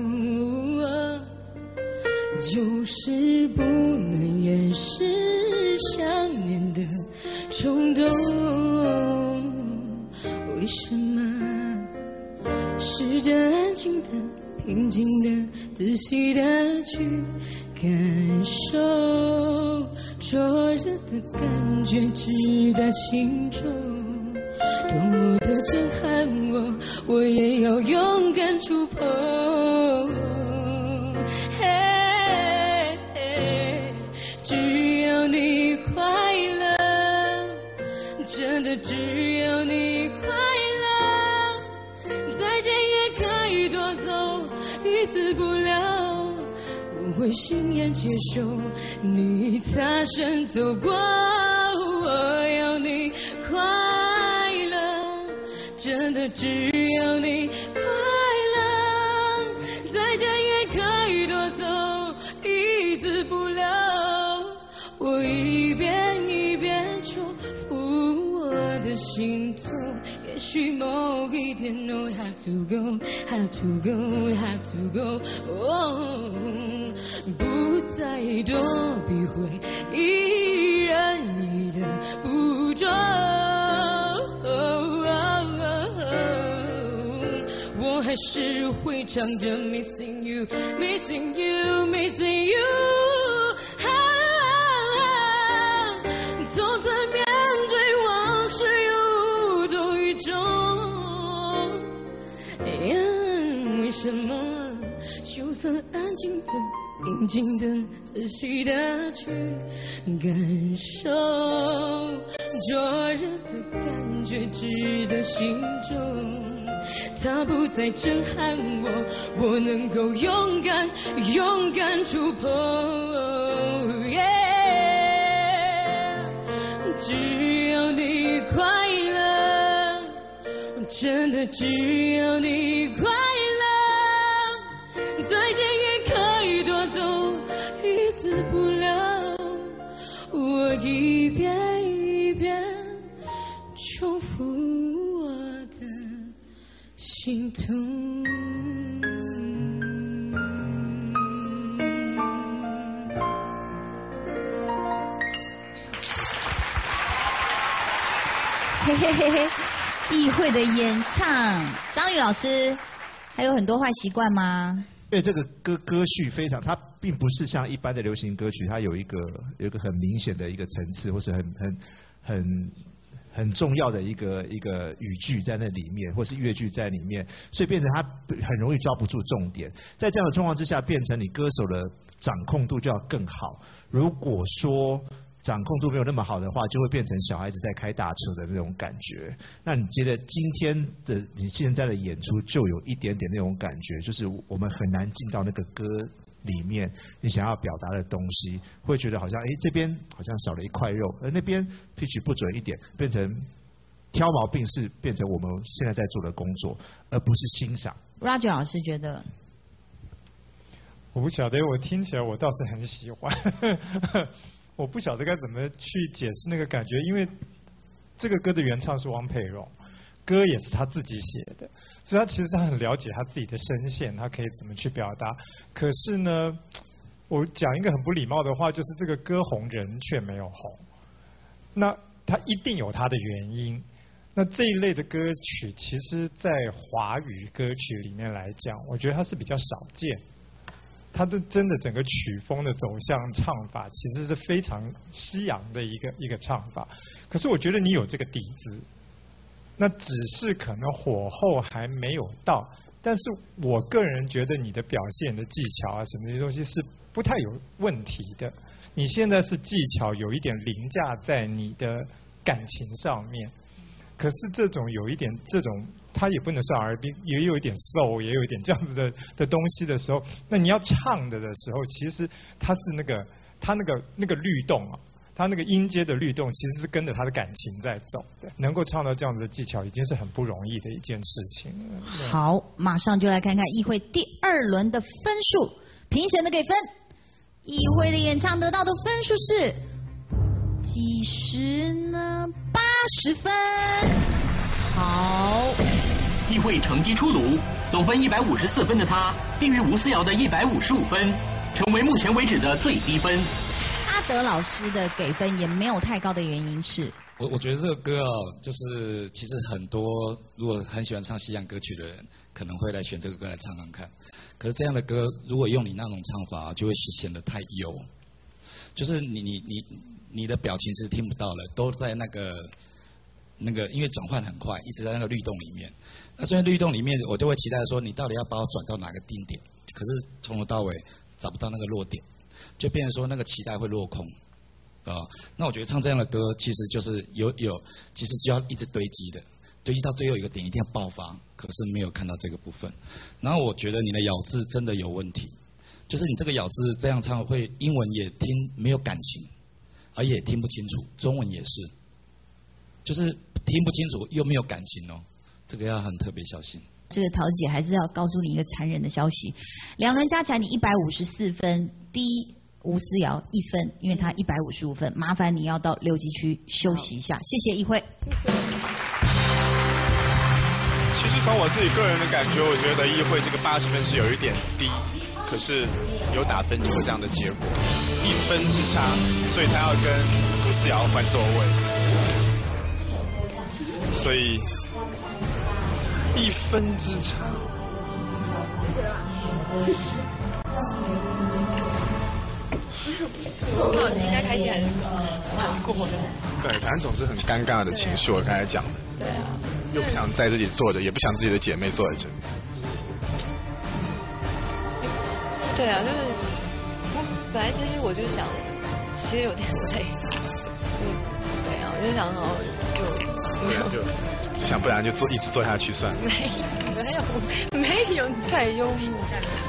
就是不能掩饰想念的冲动。为什么试着安静的、平静的、仔细的去感受灼热的感觉，直达心中。多么的震撼我，我也要勇敢触碰。嘿，只要你快乐，真的只要你快乐，再见也可以夺走，一死不了。我会欣然接受你擦身走过，我要你快乐，真的只要你快乐，再见也可以夺走，一死不了。我一遍一遍重复我的心痛，也许某一天 No have to go have to go have to go， 哦，不再多避讳，一人一的不忠。我还是会唱着 Missing you Missing you Missing you， 从此面对往事有无动于衷。为什么就算安静静的、仔细的去感受灼热的感觉，植到心中。它不再震撼我，我能够勇敢、勇敢触碰。Yeah, 只要你快乐，真的只要你快乐，再见也可以夺走一丝不留。我一遍一遍重复我的心痛。 嘿嘿嘿嘿，议会的演唱，张宇老师还有很多坏习惯吗？ 因为这个歌歌序非常，它并不是像一般的流行歌曲，它有一个有一个很明显的一个层次，或是很很很很重要的一个一个语句在那里面，或是乐句在里面，所以变成它很容易抓不住重点。在这样的状况之下，变成你歌手的掌控度就要更好。如果说掌控度没有那么好的话，就会变成小孩子在开大车的那种感觉。那你觉得今天的你现在的演出就有一点点那种感觉，就是我们很难进到那个歌里面你想要表达的东西，会觉得好像哎这边好像少了一块肉，而那边 pitch 不准一点，变成挑毛病是变成我们现在在做的工作，而不是欣赏。 Roger 老师觉得， 我不晓得，我听起来我倒是很喜欢。我不晓得该怎么去解释那个感觉，因为这个歌的原唱是汪佩蓉，歌也是他自己写的，所以他其实他很了解他自己的声线，他可以怎么去表达。可是呢，我讲一个很不礼貌的话，就是这个歌红人却没有红，那他一定有他的原因。那这一类的歌曲，其实在华语歌曲里面来讲，我觉得它是比较少见。它的真的整个曲风的走向唱法其实是非常西洋的一个一个唱法，可是我觉得你有这个底子，那只是可能火候还没有到，但是我个人觉得你的表现的技巧啊什么这些东西是不太有问题的。你现在是技巧有一点凌驾在你的感情上面，可是这种有一点这种。它也不能算 R and B， 也有一点 soul， 也有一点这样子的的东西的时候，那你要唱的的时候，其实它是那个它那个那个律动啊，它那个音阶的律动，其实是跟着他的感情在走的。能够唱到这样子的技巧，已经是很不容易的一件事情了。 好，马上就来看看议会第二轮的分数，评审的给分，议会的演唱得到的分数是几十呢？八十分。好。 议会成绩出炉，总分一百五十四分的他，低于吴思瑶的一百五十五分，成为目前为止的最低分。 阿德老师的给分也没有太高的原因是， 我我觉得这个歌啊，就是其实很多如果很喜欢唱西洋歌曲的人，可能会来选这个歌来唱唱看。可是这样的歌，如果用你那种唱法，就会显得太油，就是你你你你的表情是听不到了，都在那个。那个因为转换很快，一直在那个律动里面。那所以律动里面，我就会期待说，你到底要把我转到哪个定点？可是从头到尾找不到那个落点，就变成说那个期待会落空啊。那我觉得唱这样的歌，其实就是有有，其实就要一直堆积的，堆积到最后一个点一定要爆发。可是没有看到这个部分。然后我觉得你的咬字真的有问题，就是你这个咬字这样唱会英文也听没有感情，而也听不清楚，中文也是。就是听不清楚又没有感情哦，这个要很特别小心。 这个桃姐还是要告诉你一个残忍的消息，两人加起来你一百五十四分，低吴思瑶一分，因为他一百五十五分，麻烦你要到六级区休息一下，谢谢议会。 谢谢。 其实从我自己个人的感觉，我觉得议会这个八十分是有一点低，可是有打分就会这样的结果，一分之差，所以他要跟吴思瑶换座位。所以一分之差， 到底应该开心还是难过的？ 对，反正总是很尴尬的情绪。我刚才讲的， 对啊， 又不想在自己坐着，也不想自己的姐妹坐在这里。 对啊，就是本来其实我就想，其实有点累，嗯，对啊，我就想哦，就对啊，就就想不然就做一直做下去算了。 没没有没有，你太优异了。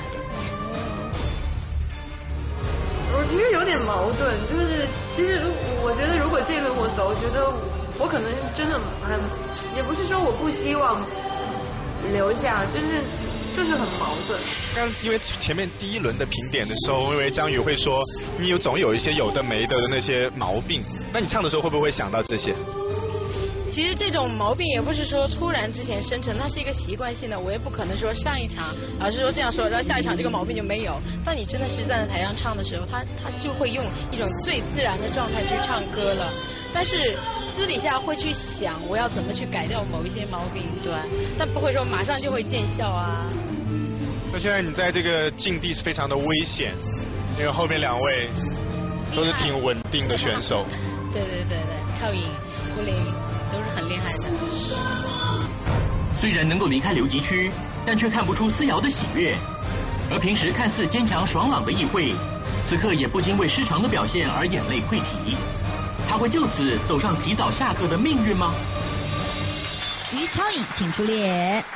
我其实有点矛盾，就是其实我觉得如果这一轮我走，我觉得我可能真的很，也不是说我不希望留下，就是就是很矛盾。 刚因为前面第一轮的评点的时候，因为张宇会说你有总有一些有的没的的那些毛病，那你唱的时候会不会想到这些？ 其实这种毛病也不是说突然之前生成，它是一个习惯性的，我也不可能说上一场老师说这样说，然后下一场这个毛病就没有。当你真的是站在台上唱的时候，他他就会用一种最自然的状态去唱歌了。但是私底下会去想我要怎么去改掉某一些毛病，对，但不会说马上就会见效啊。 那现在你在这个境地是非常的危险，因为后面两位都是挺稳定的选手。 对对对对，超颖、胡林都是很厉害的。 虽然能够离开留级区，但却看不出思瑶的喜悦。而平时看似坚强爽朗的议会，此刻也不禁为失常的表现而眼泪溃堤。他会就此走上提早下课的命运吗？ 于超颖，请出列。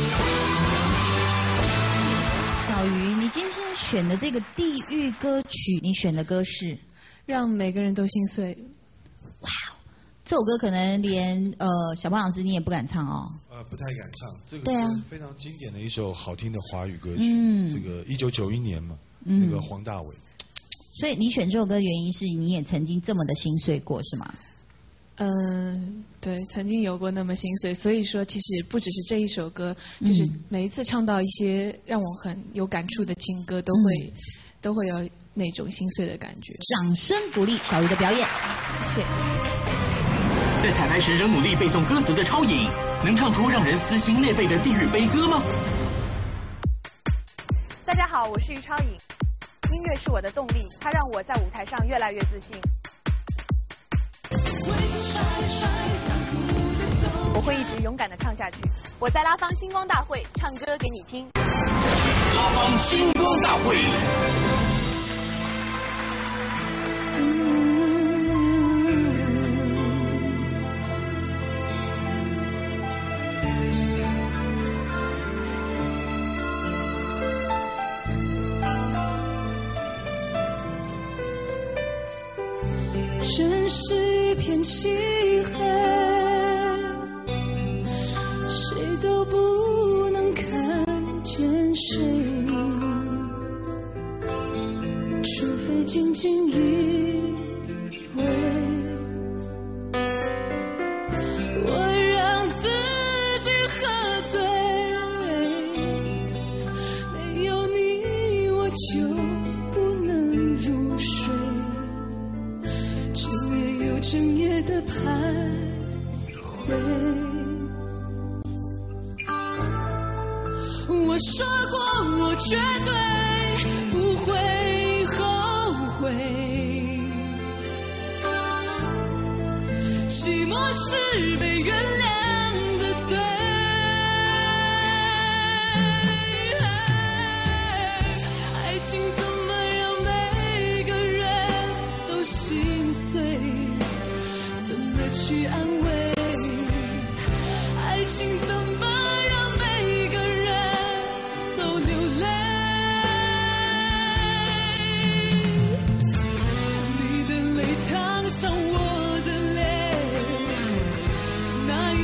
小鱼，你今天选的这个地狱歌曲，你选的歌是让每个人都心碎。 哇，这首歌可能连呃小胖老师你也不敢唱哦。 呃，不太敢唱。这个对啊， 非常经典的一首好听的华语歌曲。 嗯， 这个一九九一年嘛， 嗯， 那个黄大炜。 所以你选这首歌的原因是你也曾经这么的心碎过，是吗？ 嗯，对，曾经有过那么心碎，所以说其实不只是这一首歌，就是每一次唱到一些让我很有感触的情歌，都会、嗯、都会有那种心碎的感觉。 掌声鼓励小鱼的表演， 谢谢。 在彩排时仍努力背诵歌词的超颖，能唱出让人撕心裂肺的地狱悲歌吗？ 大家好，我是于超颖。音乐是我的动力，它让我在舞台上越来越自信。我会一直勇敢地唱下去。我在拉芳星光大会唱歌给你听。 拉芳星光大会。 城市一片漆黑，谁都不能看见谁，除非紧紧依偎。我让自己喝醉，没有你我就不能入睡。整夜又整夜的徘徊，我说过我绝对不会后悔，寂寞是被原谅的罪，爱情怎么让每个人都心碎，怎么去安慰？爱情怎么让每个人都流泪？你的泪烫伤我的脸，那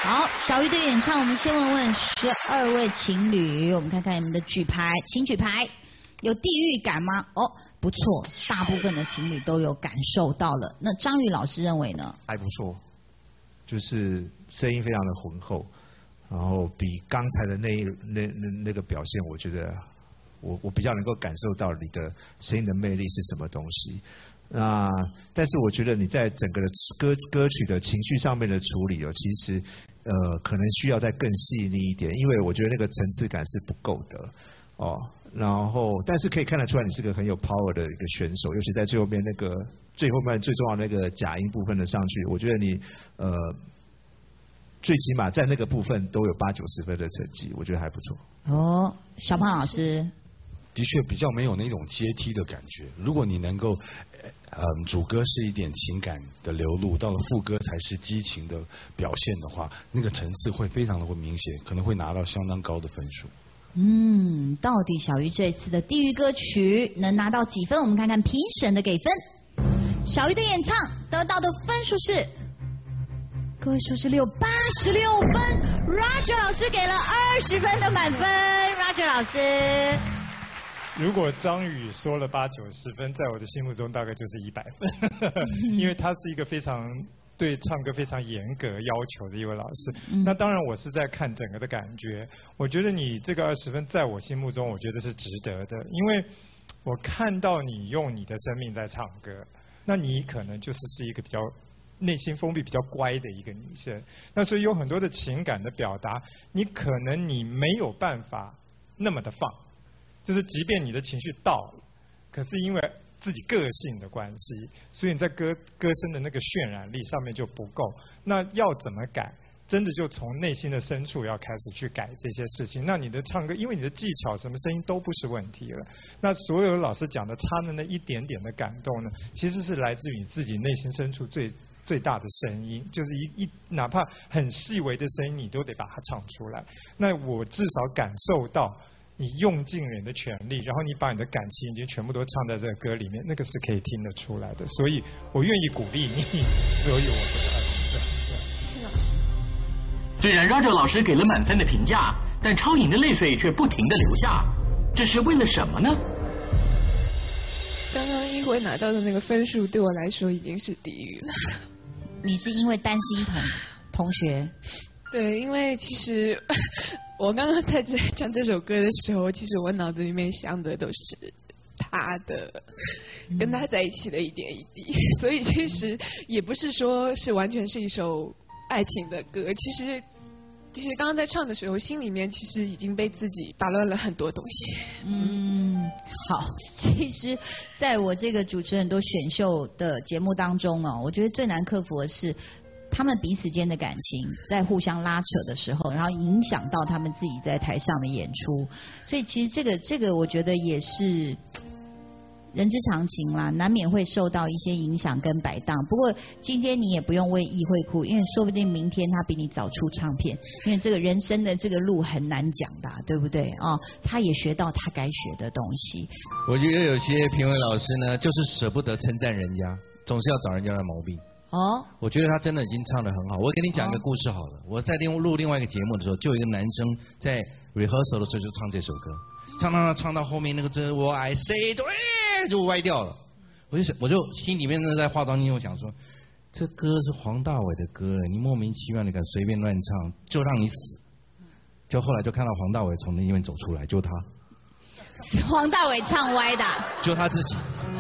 好，小鱼的演唱，我们先问问十二位情侣，我们看看你们的举牌，请举牌，有地狱感吗？哦，不错，大部分的情侣都有感受到了。那张宇老师认为呢？ 还不错，就是声音非常的浑厚，然后比刚才的那那那那个表现，我觉得我我比较能够感受到你的声音的魅力是什么东西。那但是我觉得你在整个的歌歌曲的情绪上面的处理哦，其实呃可能需要再更细腻一点，因为我觉得那个层次感是不够的哦。然后但是可以看得出来你是个很有 power 的一个选手，尤其在最后面那个最后面最重要的那个假音部分的上去，我觉得你呃最起码在那个部分都有八九十分的成绩，我觉得还不错。 哦，小胖老师。 的确比较没有那种阶梯的感觉。如果你能够，嗯，主歌是一点情感的流露，到了副歌才是激情的表现的话，那个层次会非常的会明显，可能会拿到相当高的分数。 嗯，到底小鱼这次的地狱歌曲能拿到几分？我们看看评审的给分。小鱼的演唱得到的分数是，各位数是六八十六分 ，Roger 老师给了二十分的满分 ，Roger 老师。 如果张宇说了八九十分，在我的心目中大概就是一百分，因为他是一个非常对唱歌非常严格要求的一位老师。嗯、那当然我是在看整个的感觉，我觉得你这个二十分在我心目中我觉得是值得的，因为我看到你用你的生命在唱歌，那你可能就是是一个比较内心封闭比较乖的一个女生，那所以有很多的情感的表达，你可能你没有办法那么的放。就是即便你的情绪到了，可是因为自己个性的关系，所以你在歌歌声的那个渲染力上面就不够。那要怎么改？真的就从内心的深处要开始去改这些事情。那你的唱歌，因为你的技巧、什么声音都不是问题了。那所有老师讲的差的那一点点的感动呢，其实是来自于你自己内心深处最最大的声音，就是一一哪怕很细微的声音，你都得把它唱出来。那我至少感受到。你用尽人的全力，然后你把你的感情已经全部都唱在这个歌里面，那个是可以听得出来的。所以我愿意鼓励你，所以我给了二十分。 谢谢老师。 虽然 Roger 老师给了满分的评价，但超颖的泪水却不停的流下，这是为了什么呢？ 刚刚一辉拿到的那个分数对我来说已经是地狱了。 你是因为担心同同学？ 对，因为其实我刚刚在唱这首歌的时候，其实我脑子里面想的都是他的，跟他在一起的一点一滴，所以其实也不是说是完全是一首爱情的歌，其实其实刚刚在唱的时候，心里面其实已经被自己打乱了很多东西。 嗯，好，其实在我这个主持很多选秀的节目当中哦，我觉得最难克服的是。他们彼此间的感情在互相拉扯的时候，然后影响到他们自己在台上的演出，所以其实这个这个我觉得也是人之常情啦，难免会受到一些影响跟摆荡。不过今天你也不用为议会哭，因为说不定明天他比你早出唱片，因为这个人生的这个路很难讲的，对不对啊、哦？他也学到他该学的东西。 我觉得有些评委老师呢，就是舍不得称赞人家，总是要找人家的毛病。 哦， 我觉得他真的已经唱得很好。我给你讲一个故事好了。我在另录另外一个节目的时候，就有一个男生在 rehearsal 的时候就唱这首歌，唱唱唱到后面那个真我爱谁都就歪掉了。我就想，我就心里面呢在化妆间，我想说，这歌是黄大炜的歌，你莫名其妙你敢随便乱唱，就让你死。就后来就看到黄大炜从那里面走出来，就他。 黄大炜唱歪的。 就他自己。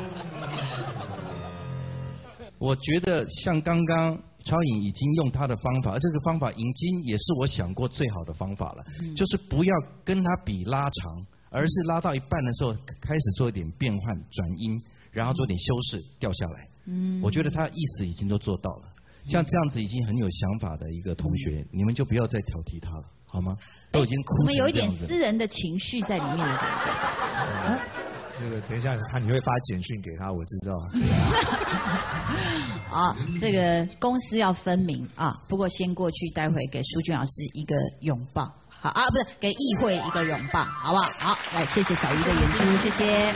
我觉得像刚刚超颖已经用他的方法，而这个方法已经也是我想过最好的方法了，嗯、就是不要跟他比拉长，而是拉到一半的时候开始做一点变换转音，然后做点修饰掉下来。嗯，我觉得他意思已经都做到了。像这样子已经很有想法的一个同学，嗯、你们就不要再挑剔他了，好吗？都已经哭成这样子。 我们有一点私人的情绪在里面的。 嗯那个等一下，他你会发简讯给他，我知道。 啊，这个公私要分明啊。不过先过去，待会给淑君老师一个拥抱，好啊，不是给议会一个拥抱，好不好？好，来，谢谢小鱼的演出，谢谢。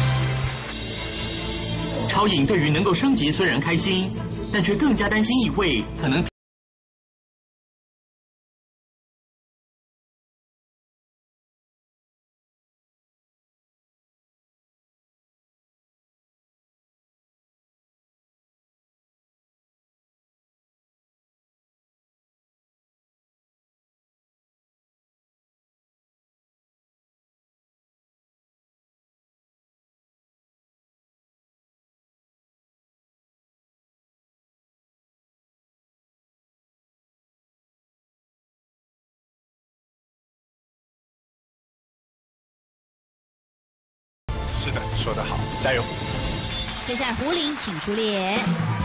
超颖对于能够升级虽然开心，但却更加担心议会可能。 说得好，加油！ 接下来胡林，请出列。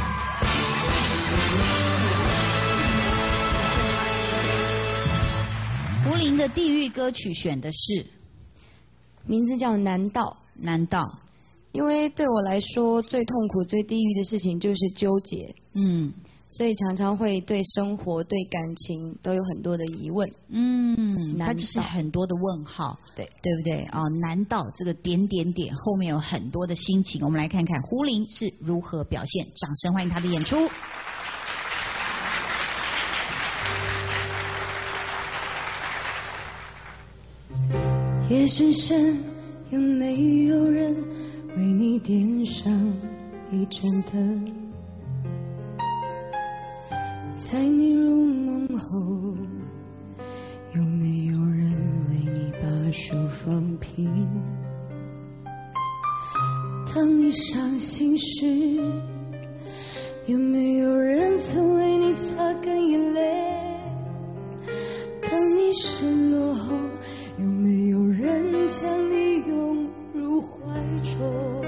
胡林的地狱歌曲选的是， 名字叫《难道》。 难道， 因为对我来说最痛苦、最地狱的事情就是纠结。 嗯。 所以常常会对生活、对感情都有很多的疑问。 嗯，它就是很多的问号， 对对不对啊？难道这个点点点后面有很多的心情？我们来看看胡林是如何表现，掌声欢迎他的演出。 夜深深，有没有人为你点上一盏灯？在你入梦后，有没有人为你把手放平？当你伤心时，有没有人曾为你擦干眼泪？当你失落后，有没有人将你拥入怀中？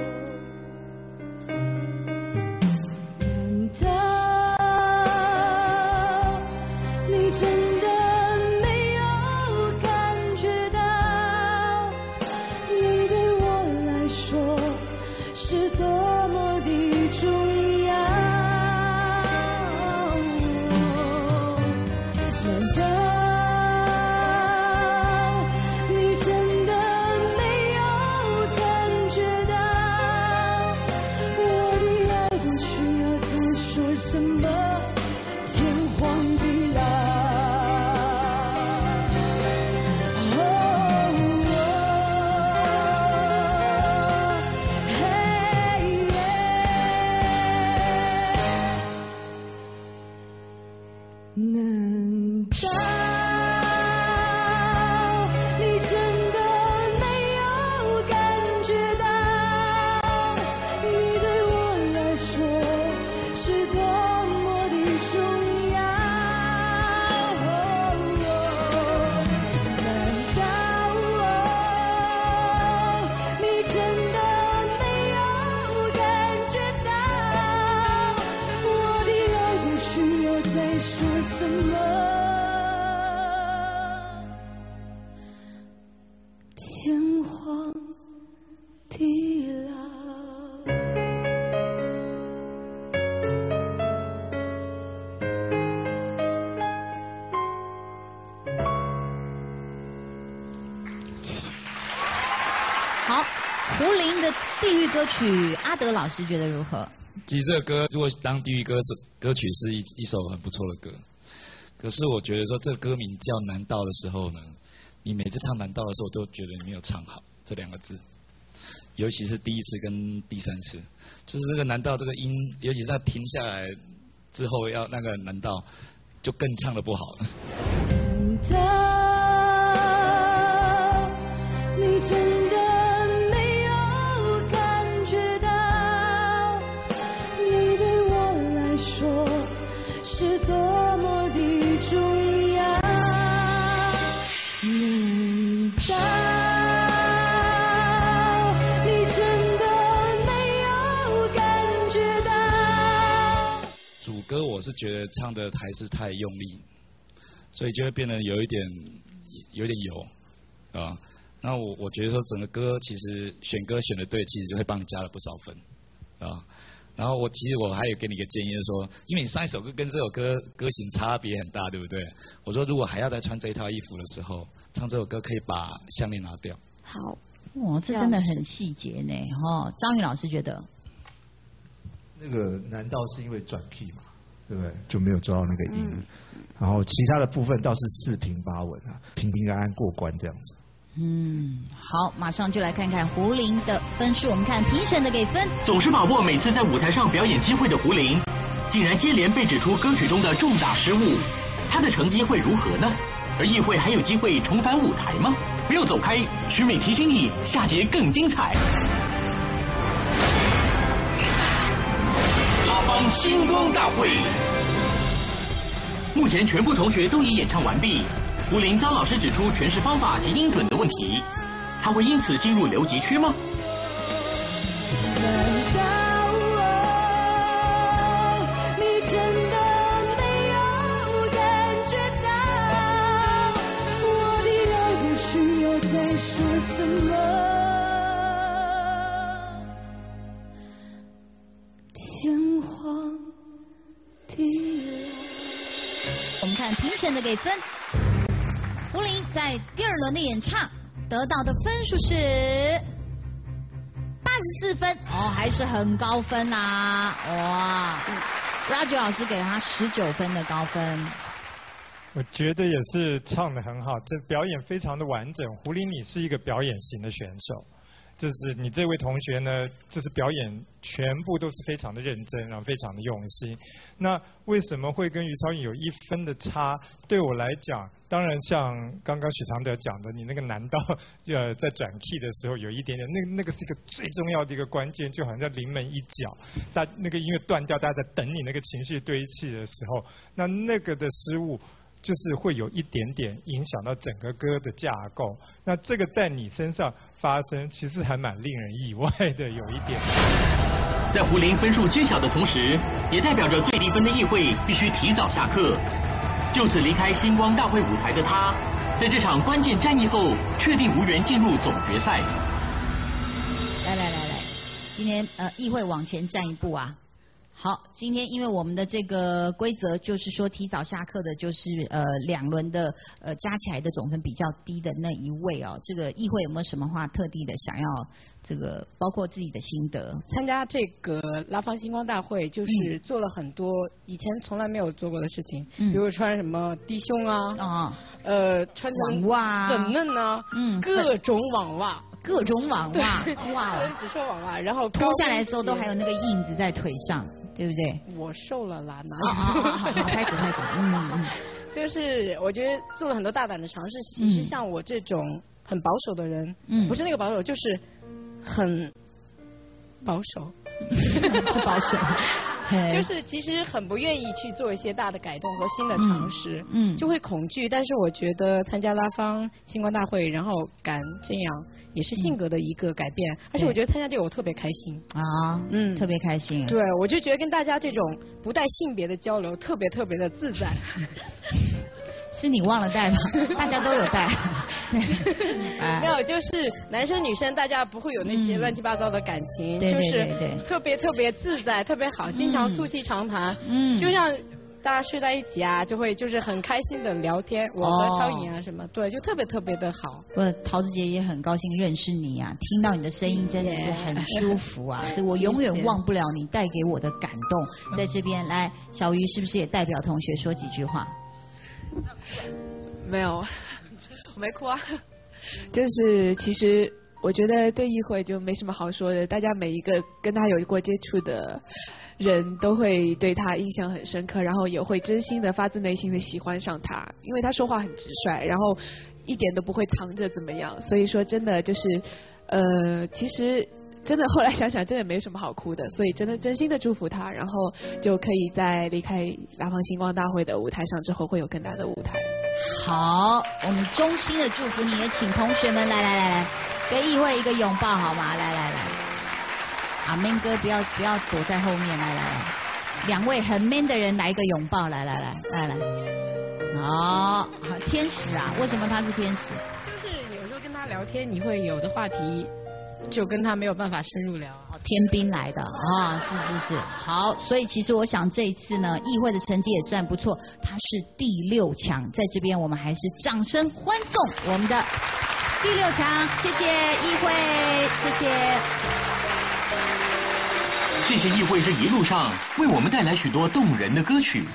歌曲阿德老师觉得如何？ 其实这个歌如果当地狱歌是歌曲是一一首很不错的歌，可是我觉得说这个歌名叫难道的时候呢，你每次唱难道的时候，我都觉得你没有唱好这两个字，尤其是第一次跟第三次，就是这个难道这个音，尤其是它停下来之后要那个难道，就更唱得不好了。 你真的没有感觉到，你对我来说是多么的重要。难道你真的没有感觉到？ 主歌我是觉得唱的还是太用力，所以就会变得有一点有点油啊。那我我觉得说整个歌其实选歌选的对，其实就会帮你加了不少分啊。然后我其实我还有给你一个建议，就是说，因为你上一首歌跟这首歌歌型差别很大，对不对？我说如果还要再穿这一套衣服的时候，唱这首歌可以把项链拿掉。 好， 哇，这真的很细节呢，哈。张宇老师觉得， 那个难道是因为转 key 嘛，对不对？就没有抓到那个音，嗯、然后其他的部分倒是四平八稳啊，平平安安过关这样子。 嗯，好，马上就来看看胡林的分数。我们看评审的给分。 总是把握每次在舞台上表演机会的胡林，竟然接连被指出歌曲中的重大失误，他的成绩会如何呢？而议会还有机会重返舞台吗？不要走开，徐美提醒你，下节更精彩。拉帮星光大会，目前全部同学都已演唱完毕。胡林遭老师指出诠释方法及音准的问题，他会因此进入留级区吗？ 难道你真的没有感觉到我的爱不需要再说什么？天荒地我们看评审的给分，胡林在第二轮的演唱得到的分数是八十四分，哦，还是很高分啦，哇 ！Roger 老师给了他十九分的高分。 我觉得也是唱得很好，这表演非常的完整。胡林，你是一个表演型的选手。就是你这位同学呢，就是表演全部都是非常的认真，然后非常的用心。那为什么会跟于超颖有一分的差？对我来讲，当然像刚刚许常德讲的，你那个难道呃在转 key 的时候有一点点，那那个是一个最重要的一个关键，就好像在临门一脚，大那个音乐断掉，大家在等你那个情绪堆砌的时候，那那个的失误。就是会有一点点影响到整个歌的架构，那这个在你身上发生，其实还蛮令人意外的，有一点。 在胡林分数揭晓的同时，也代表着最低分的议会必须提早下课。就此离开星光大会舞台的他，在这场关键战役后，确定无缘进入总决赛。 来来来来，今天呃议会往前站一步啊。好，今天因为我们的这个规则就是说提早下课的，就是呃两轮的呃加起来的总分比较低的那一位哦。这个议会有没有什么话特地的想要这个包括自己的心得？ 参加这个拉芳星光大会，就是做了很多以前从来没有做过的事情，嗯、比如穿什么低胸啊，啊呃穿成网袜、 粉嫩啊，嗯，各种网袜。 各种网袜，哇！ 只说网袜，然后脱下来的时候都还有那个印子在腿上，对不对？ 我瘦了啦，哪？ 好好好，开始开始，嗯嗯。 就是我觉得做了很多大胆的尝试，其实像我这种很保守的人，嗯，不是那个保守，就是很保守， 是保守。 就是其实很不愿意去做一些大的改动和新的尝试，嗯，就会恐惧。但是我觉得参加拉芳星光大会，然后敢这样，也是性格的一个改变。而且我觉得参加这个我特别开心啊，嗯，特别开心。 对，我就觉得跟大家这种不带性别的交流，特别特别的自在。 是你忘了带吗？大家都有带。 没有，就是男生女生大家不会有那些乱七八糟的感情，就是特别特别自在，特别好，经常促膝长谈。嗯，就像大家睡在一起啊，就会就是很开心的聊天。我和超颖啊什么，对，就特别特别的好。 我桃子姐也很高兴认识你啊，听到你的声音真的是很舒服啊，所以我永远忘不了你带给我的感动。在这边来，小鱼是不是也代表同学说几句话？ 没有，我没哭啊。就是其实我觉得对议会就没什么好说的，大家每一个跟他有过接触的人都会对他印象很深刻，然后也会真心的发自内心的喜欢上他，因为他说话很直率，然后一点都不会藏着怎么样，所以说真的就是呃其实。真的，后来想想，真的没什么好哭的，所以真的真心的祝福他，然后就可以在离开拉芳星光大会的舞台上之后，会有更大的舞台。 好，我们衷心的祝福你，也请同学们来来来来，给议会一个拥抱好吗？来来来，啊 man 哥不要不要躲在后面，来来来，两位很 man 的人来一个拥抱，来来来来来，好，好天使啊，为什么他是天使？ 就是有时候跟他聊天，你会有的话题。就跟他没有办法深入聊， 天兵来的啊，是是是，好，所以其实我想这一次呢，议会的成绩也算不错，他是第六强，在这边我们还是掌声欢送我们的第六强，谢谢议会，谢谢， 谢谢议会这一路上为我们带来许多动人的歌曲。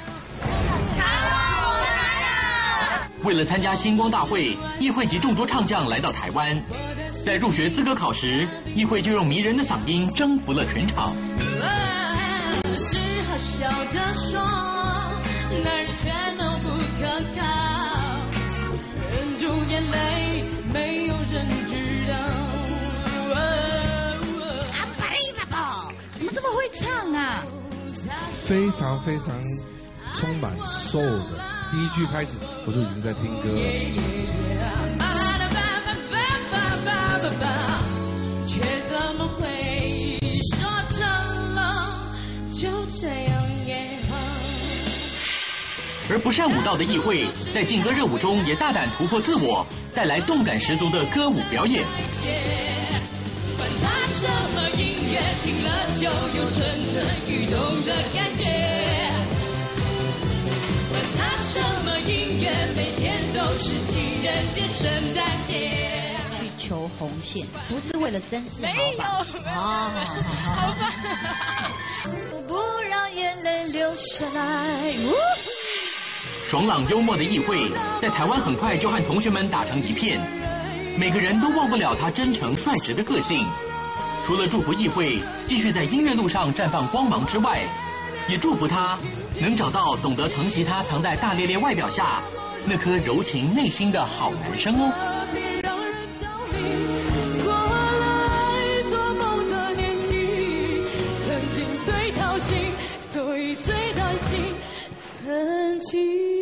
为了参加星光大会，议会及众多唱将来到台湾。在入学资格考时，议会就用迷人的嗓音征服了全场。 只好笑着说，男人全都不可靠，忍住眼泪，没有人知道。 啊，巴里巴宝，怎么这么会唱啊？ 非常非常充满 soul 的，第一句开始我就已经在听歌了。 却怎么会而不善舞蹈的议会，在劲歌热舞中也大胆突破自我，带来动感十足的歌舞表演。 管它什么音乐，听了就有蠢蠢欲动的感觉。管它什么音乐，每天都是情人节、圣诞节。 去求红线，不是为了真是好吧？哦， 好吧。 我不让眼泪流下来。 爽朗幽默的议会，在台湾很快就和同学们打成一片，每个人都忘不了他真诚率直的个性。除了祝福议会继续在音乐路上绽放光芒之外，也祝福他能找到懂得疼惜他藏在大咧咧外表下那颗柔情内心的好男生哦。 所以最担心曾经。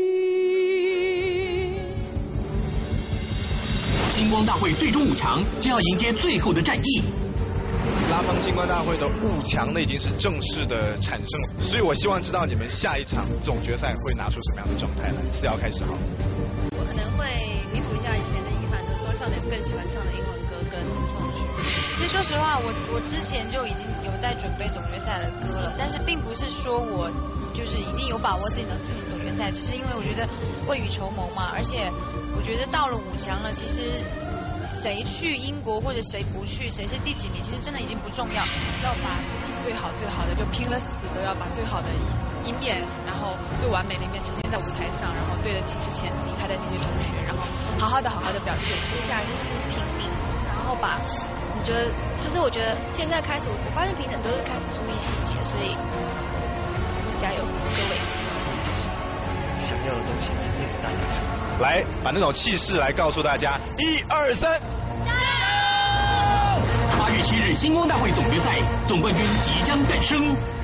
星光大会最终五强将要迎接最后的战役。 拉芳星光大会的五强呢，已经是正式的产生了，所以我希望知道你们下一场总决赛会拿出什么样的状态来。四瑶开始好了。 我可能会弥补一下以前的遗憾，就多唱点更喜欢唱的英文歌跟创作。其实说实话，我我之前就已经有在准备总决赛的歌了，但是并不是说我就是一定有把握自己能进总决赛，只是因为我觉得未雨绸缪嘛，而且我觉得到了五强了，其实谁去英国或者谁不去，谁是第几名，其实真的已经不重要， 要把自己最好最好的，就拼了死都要把最好的一面，然后最完美的一面呈现在舞台上，然后对得起之前离开的那些同学，然后好好的好好的表现。 接下来就是拼命，然后把。我觉得就是我觉得现在开始，我发现评审都是开始注意细节，所以加油，各位！ 想要的东西呈现给大家看。 来，把那种气势来告诉大家，一二三，加油！ 八月七日星光大会总决赛，总冠军即将诞生。